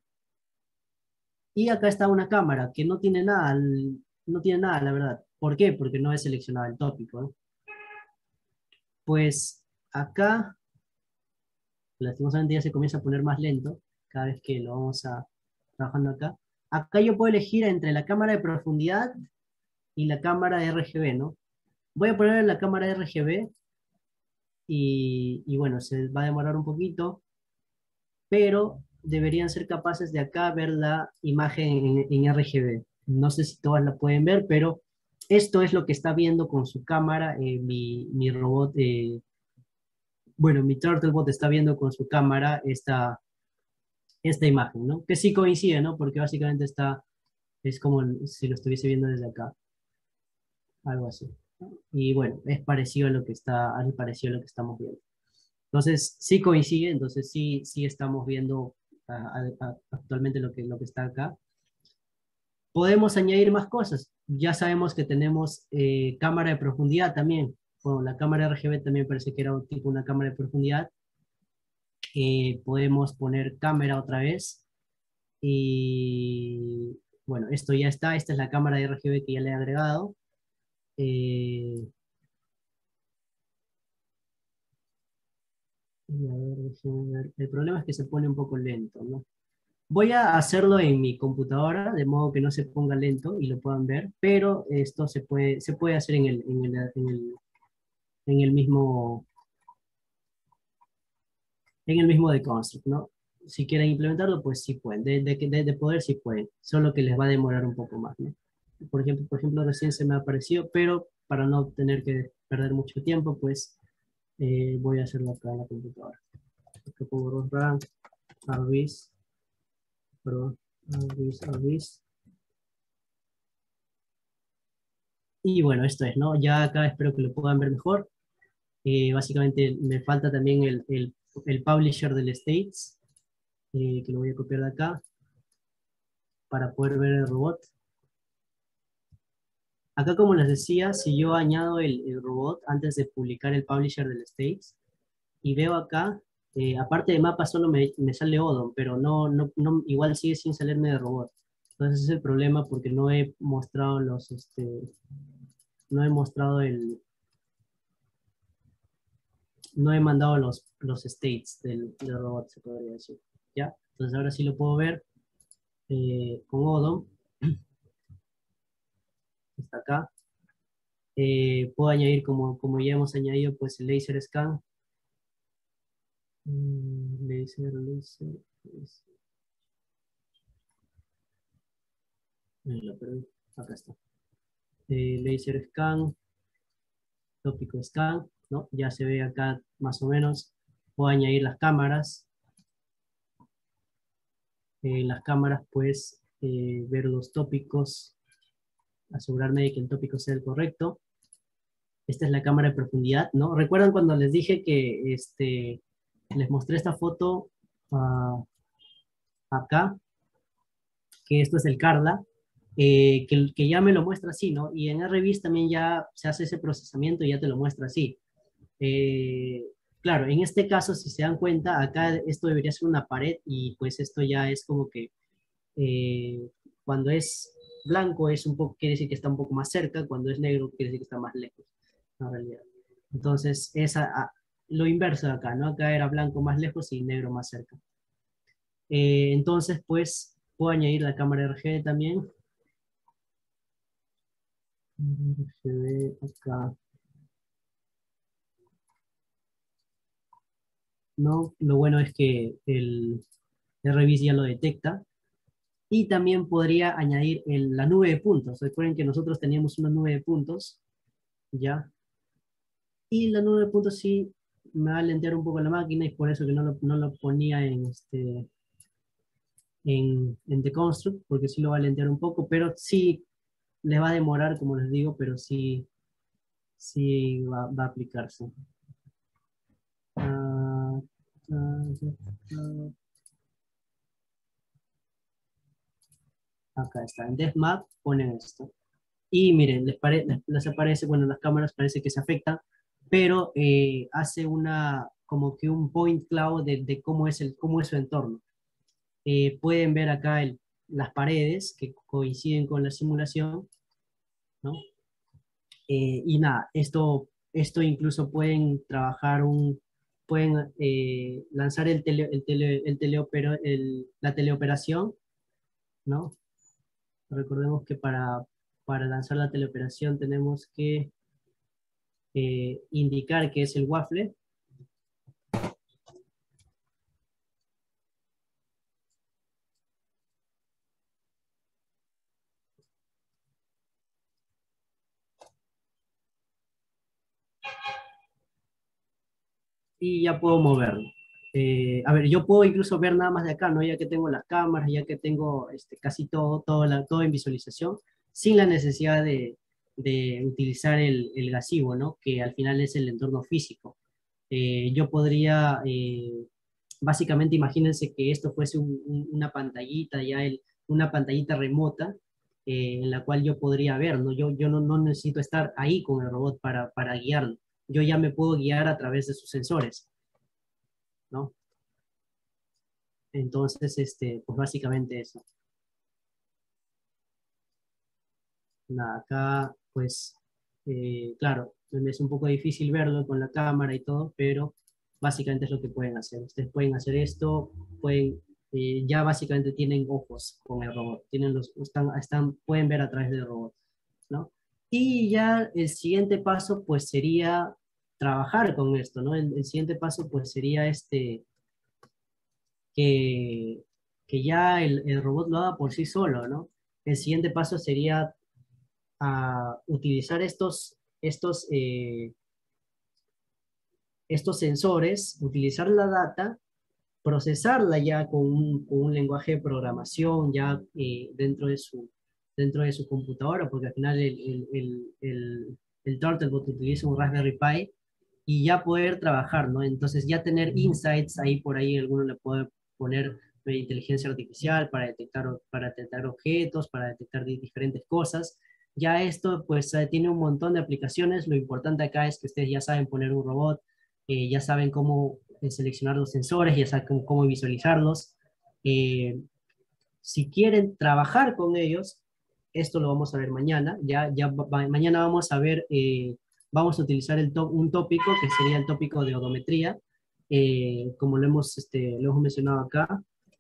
Y acá está una cámara que no tiene nada, no tiene nada, la verdad. ¿Por qué? Porque no he seleccionado el tópico, ¿no? Pues acá, lastimosamente ya se comienza a poner más lento cada vez que lo vamos a trabajando acá. Acá yo puedo elegir entre la cámara de profundidad y la cámara de RGB, ¿no? Voy a poner la cámara de RGB y bueno, se va a demorar un poquito, pero deberían ser capaces de acá ver la imagen en RGB. No sé si todas la pueden ver, pero esto es lo que está viendo con su cámara mi robot. Bueno, mi Turtlebot está viendo con su cámara esta imagen, ¿no? Que sí coincide, ¿no? Porque básicamente es como si lo estuviese viendo desde acá, algo así. Y bueno, es parecido a lo que es parecido a lo que estamos viendo. Entonces, sí coincide, entonces sí, sí estamos viendo actualmente lo que está acá. Podemos añadir más cosas. Ya sabemos que tenemos cámara de profundidad también. Bueno, la cámara RGB también parece que era un tipo una cámara de profundidad. Podemos poner cámara otra vez. Y bueno, esto ya está. Esta es la cámara de RGB que ya le he agregado. Eh, y a ver, déjenme ver. El problema es que se pone un poco lento, ¿no? Voy a hacerlo en mi computadora, de modo que no se ponga lento y lo puedan ver, pero esto se puede hacer en el mismo, en el mismo de Construct, ¿no? Si quieren implementarlo, pues sí pueden. De poder, sí pueden. Solo que les va a demorar un poco más, ¿no? Por ejemplo, recién se me apareció, pero para no tener que perder mucho tiempo, pues voy a hacerlo acá en la computadora. Acá pongo run, Arvis, perdón, Arvis. Y bueno, esto es, ¿no? Ya acá espero que lo puedan ver mejor. Básicamente me falta también el publisher del States, que lo voy a copiar de acá para poder ver el robot. Acá, como les decía, si yo añado el robot antes de publicar el publisher del States y veo acá, aparte de mapa solo me sale Odon, pero igual sigue sin salirme de robot. Entonces ese es el problema porque no he mostrado no he mostrado no he mandado los states del robot, se podría decir. ¿Ya? Entonces ahora sí lo puedo ver con Odom. Está acá. Puedo añadir, como ya hemos añadido, pues el laser scan. Laser. La perdí. Acá está. Laser scan, tópico scan, ¿no? Ya se ve acá más o menos. Puedo añadir las cámaras. Las cámaras, pues, ver los tópicos, asegurarme de que el tópico sea el correcto. Esta es la cámara de profundidad, ¿no? ¿Recuerdan cuando les dije que les mostré esta foto acá? Que esto es el Carla, que ya me lo muestra así, ¿no? Y en RViz también ya se hace ese procesamiento y ya te lo muestra así. Eh, claro, en este caso, si se dan cuenta, acá esto debería ser una pared y pues esto ya es como que cuando es blanco es un poco, quiere decir que está un poco más cerca, cuando es negro quiere decir que está más lejos, en realidad. Entonces, lo inverso de acá, ¿no? Acá era blanco más lejos y negro más cerca. Entonces, pues, puedo añadir la cámara RGB también. Se ve acá, ¿no? Lo bueno es que el RViz ya lo detecta. Y también podría añadir la nube de puntos. Recuerden que nosotros teníamos una nube de puntos, ¿ya? Y la nube de puntos sí me va a lentear un poco la máquina y por eso que no lo ponía en The Construct, porque sí lo va a lentear un poco, pero sí les va a demorar, como les digo, pero sí va a aplicarse. Ah, acá está, en DevMap ponen esto. Y miren, les aparece, bueno, las cámaras parece que se afectan, pero hace como que un point cloud de cómo es su entorno. Pueden ver acá las paredes que coinciden con la simulación, ¿no? Y nada, esto incluso pueden pueden lanzar la teleoperación, ¿no? Recordemos que para lanzar la teleoperación tenemos que indicar que es el waffle. Y ya puedo moverlo. A ver, yo puedo incluso ver nada más de acá, ¿no? Ya que tengo las cámaras, ya que tengo casi todo en visualización, sin la necesidad de utilizar el gasivo, ¿no? Que al final es el entorno físico. Yo podría, básicamente imagínense que esto fuese una pantallita, una pantallita remota, en la cual yo podría ver, ¿no? Yo no necesito estar ahí con el robot para guiarlo. Yo ya me puedo guiar a través de sus sensores, ¿no? Entonces, pues básicamente eso. Nada, acá, pues, claro, me es un poco difícil verlo con la cámara y todo, pero básicamente es lo que pueden hacer. Ustedes pueden hacer esto, ya básicamente tienen ojos con el robot, pueden ver a través del robot, ¿no? Y ya el siguiente paso, pues, sería trabajar con esto, ¿no? El siguiente paso, pues, sería que, que ya el robot lo haga por sí solo, ¿no? El siguiente paso sería utilizar estos sensores, utilizar la data, procesarla ya con un lenguaje de programación ya dentro de su computadora, porque al final el Turtlebot utiliza un Raspberry Pi y ya poder trabajar, ¿no? Entonces ya tener insights ahí por ahí, alguno le puede poner inteligencia artificial para detectar objetos, para detectar diferentes cosas. Ya esto pues tiene un montón de aplicaciones. Lo importante acá es que ustedes ya saben poner un robot, ya saben cómo seleccionar los sensores, ya saben cómo visualizarlos. Eh, si quieren trabajar con ellos, esto lo vamos a ver mañana. Mañana vamos a ver, vamos a utilizar un tópico que sería el tópico de odometría, como lo hemos mencionado acá.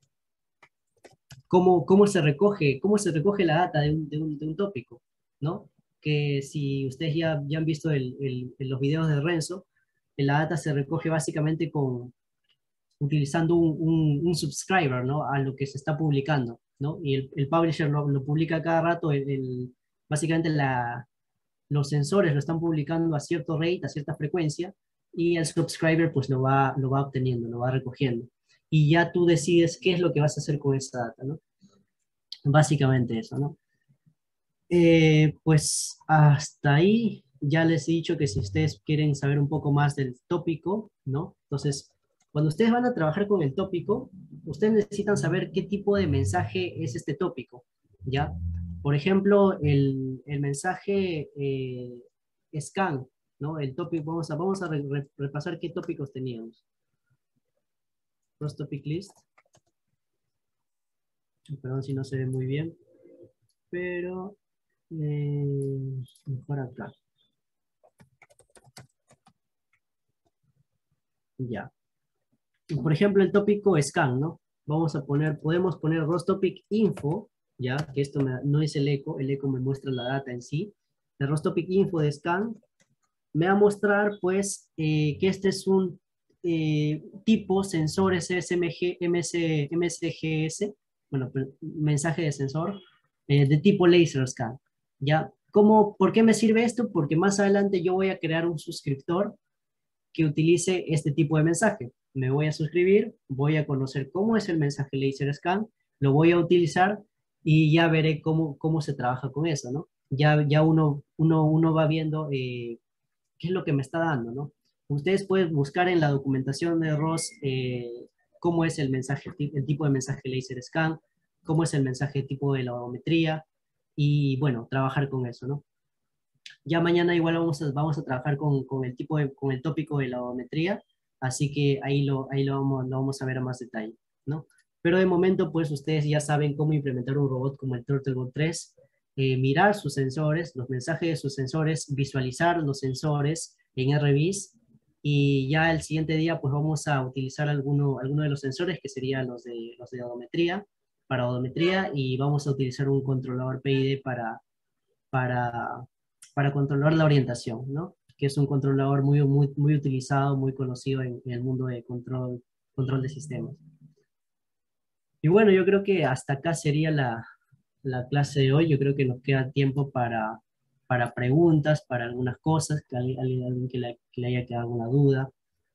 Cómo se recoge la data de un tópico, ¿no? Que si ustedes ya han visto los videos de Renzo, la data se recoge básicamente utilizando un subscriber, ¿no? A lo que se está publicando, ¿no? Y el publisher lo publica cada rato, básicamente los sensores lo están publicando a cierto rate, a cierta frecuencia, y el subscriber pues lo va obteniendo, lo va recogiendo. Y ya tú decides qué es lo que vas a hacer con esa data, ¿no? Básicamente eso, ¿no? Pues hasta ahí ya les he dicho que si ustedes quieren saber un poco más del tópico, ¿no? Entonces, cuando ustedes van a trabajar con el tópico, ustedes necesitan saber qué tipo de mensaje es este tópico, ¿ya? Por ejemplo, el mensaje scan, ¿no? El tópico, vamos a repasar qué tópicos teníamos. Cross topic list. Perdón si no se ve muy bien, pero mejor acá. Ya. Por ejemplo, el tópico scan, ¿no? Podemos poner rows topic info, ya, que esto no es el eco me muestra la data en sí. El rows topic info de scan me va a mostrar, pues, que este es un tipo sensores SMG, MSGS, bueno, mensaje de sensor, de tipo laser scan, ¿ya? ¿Por qué me sirve esto? Porque más adelante yo voy a crear un suscriptor que utilice este tipo de mensaje. Me voy a suscribir, voy a conocer cómo es el mensaje laser scan, lo voy a utilizar y ya veré cómo se trabaja con eso, ¿no? Ya uno va viendo qué es lo que me está dando, ¿no? Ustedes pueden buscar en la documentación de ROS cómo es el mensaje, el tipo de mensaje laser scan, cómo es el mensaje tipo de la odometría y, bueno, trabajar con eso, ¿no? Ya mañana igual vamos a trabajar con el tópico de la odometría, así que lo vamos a ver a más detalle, ¿no? Pero de momento, pues ustedes ya saben cómo implementar un robot como el Turtlebot 3, mirar sus sensores, los mensajes de sus sensores, visualizar los sensores en RViz, y ya el siguiente día, pues vamos a utilizar alguno de los sensores, que serían los de odometría, para odometría, y vamos a utilizar un controlador PID para, para controlar la orientación, ¿no? Que es un controlador muy utilizado, muy conocido en el mundo de control de sistemas. Y bueno, yo creo que hasta acá sería la clase de hoy. Yo creo que nos queda tiempo para preguntas, para algunas cosas, que alguien que le haya quedado alguna duda.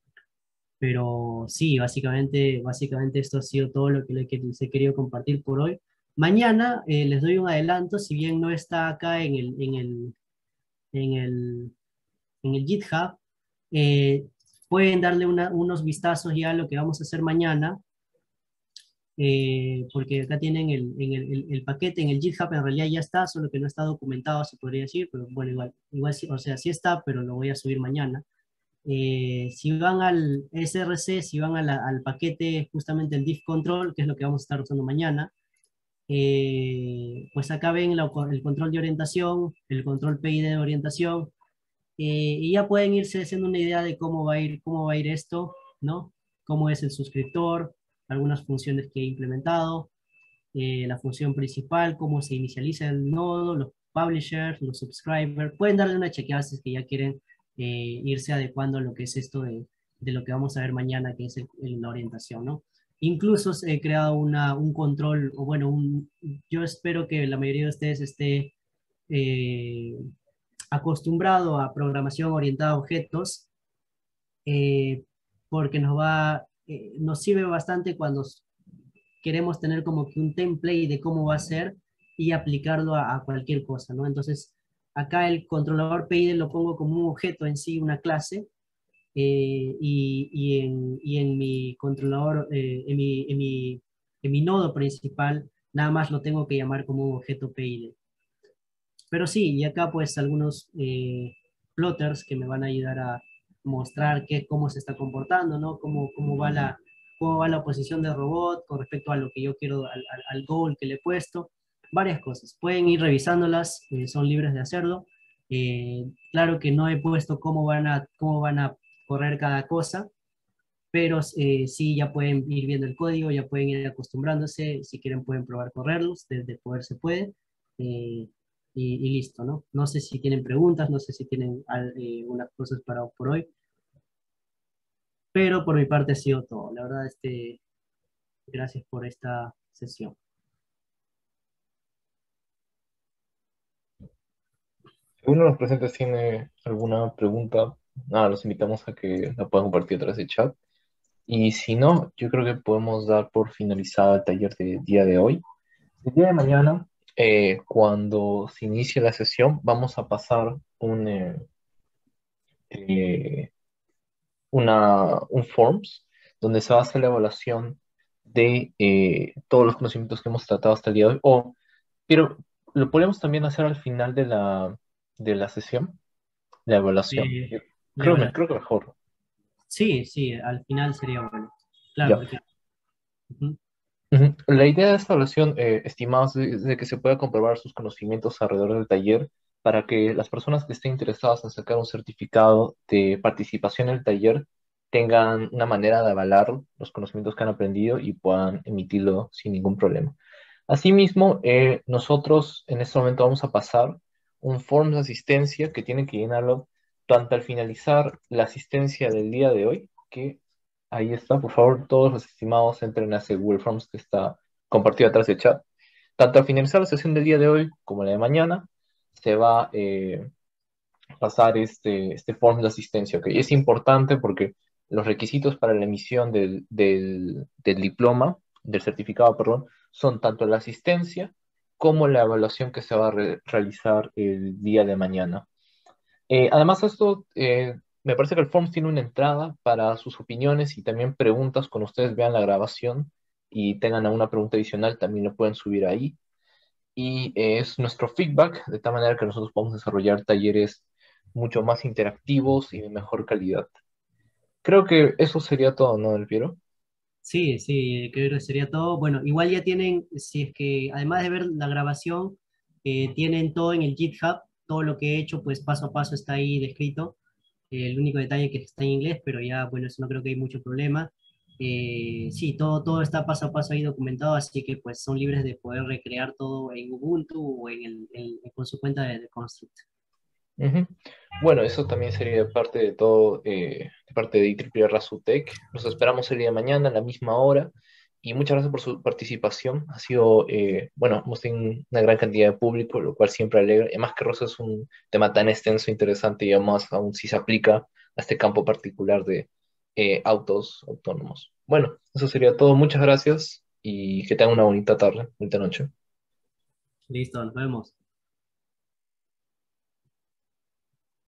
Pero sí, básicamente esto ha sido todo lo que les he querido compartir por hoy. Mañana les doy un adelanto, si bien no está acá en el, en el GitHub, eh, pueden darle unos vistazos ya a lo que vamos a hacer mañana, porque acá tienen el paquete en el GitHub, en realidad ya está, solo que no está documentado, se podría decir, pero bueno, igual sí, o sea, sí está, pero lo voy a subir mañana. Si van al SRC, si van al paquete, justamente el diff control, que es lo que vamos a estar usando mañana, pues acá ven el control de orientación, el control PID de orientación, y ya pueden irse haciendo una idea de cómo va a ir esto, ¿no? Cómo es el suscriptor, algunas funciones que he implementado, la función principal, cómo se inicializa el nodo, los publishers, los subscribers. Pueden darle una chequeada si es que ya quieren irse adecuando a lo que es esto de lo que vamos a ver mañana, que es la orientación, ¿no? Incluso he creado un control, o bueno, yo espero que la mayoría de ustedes esté eh, acostumbrado a programación orientada a objetos, eh, porque nos sirve bastante cuando queremos tener como que un template de cómo va a ser y aplicarlo a cualquier cosa, ¿no? Entonces, acá el controlador PID lo pongo como un objeto en sí, una clase, y en mi controlador, en mi nodo principal, nada más lo tengo que llamar como un objeto PID. Pero sí, y acá pues algunos plotters que me van a ayudar a mostrar cómo se está comportando, ¿no? Cómo va la posición del robot con respecto a lo que yo quiero, al goal que le he puesto. Varias cosas. Pueden ir revisándolas, son libres de hacerlo. Claro que no he puesto cómo van a correr cada cosa, pero sí ya pueden ir viendo el código, ya pueden ir acostumbrándose. Si quieren pueden probar correrlos, desde poder se puede. Eh, y listo, ¿no? No sé si tienen preguntas, no sé si tienen algunas cosas para por hoy, pero por mi parte ha sido todo. La verdad, gracias por esta sesión. Si uno de los presentes tiene alguna pregunta, nada, los invitamos a que la puedan compartir a través de chat. Y si no, yo creo que podemos dar por finalizado el taller del día de hoy. El día de mañana, cuando se inicie la sesión, vamos a pasar eh, un forms donde se va a hacer la evaluación de todos los conocimientos que hemos tratado hasta el día de hoy. Pero lo podemos también hacer al final de la sesión, la evaluación. Eh, la Creo evaluación. que mejor. Sí, sí, al final sería bueno. Claro, Ya. porque ujú, Ujú. La idea de esta evaluación, estimados, es de que se pueda comprobar sus conocimientos alrededor del taller para que las personas que estén interesadas en sacar un certificado de participación en el taller tengan una manera de avalar los conocimientos que han aprendido y puedan emitirlo sin ningún problema. Asimismo, nosotros en este momento vamos a pasar un form de asistencia que tienen que llenarlo tanto al finalizar la asistencia del día de hoy, que ahí está, por favor, todos los estimados entren a ese Google Forms que está compartido atrás del chat. Tanto al finalizar la sesión del día de hoy como la de mañana, se va a pasar este form de asistencia. ¿Ok? Es importante porque los requisitos para la emisión del diploma, del certificado, perdón, son tanto la asistencia como la evaluación que se va a realizar el día de mañana. Además, esto me parece que el Forms tiene una entrada para sus opiniones y también preguntas cuando ustedes vean la grabación y tengan alguna pregunta adicional, también lo pueden subir ahí. Y es nuestro feedback, de tal manera que nosotros podemos desarrollar talleres mucho más interactivos y de mejor calidad. Creo que eso sería todo, ¿no, Del Piero? sí, sí, creo que sería todo. Bueno, igual ya tienen, si es que además de ver la grabación, tienen todo en el GitHub, todo lo que he hecho, pues paso a paso está ahí descrito. El único detalle que está en inglés, pero ya, bueno, eso no creo que hay mucho problema. Sí, todo está paso a paso ahí documentado, así que pues son libres de poder recrear todo en Ubuntu o con su cuenta de Construct. Ujú. Bueno, eso también sería parte de todo, de parte de IEEE Razutec. Los esperamos el día de mañana a la misma hora y muchas gracias por su participación. Ha sido, bueno, hemos tenido una gran cantidad de público, lo cual siempre alegra. Además que Rosa es un tema tan extenso, interesante y además aún si se aplica a este campo particular de autos autónomos. Bueno, eso sería todo. Muchas gracias y que tengan una bonita tarde, bonita noche. Listo, nos vemos.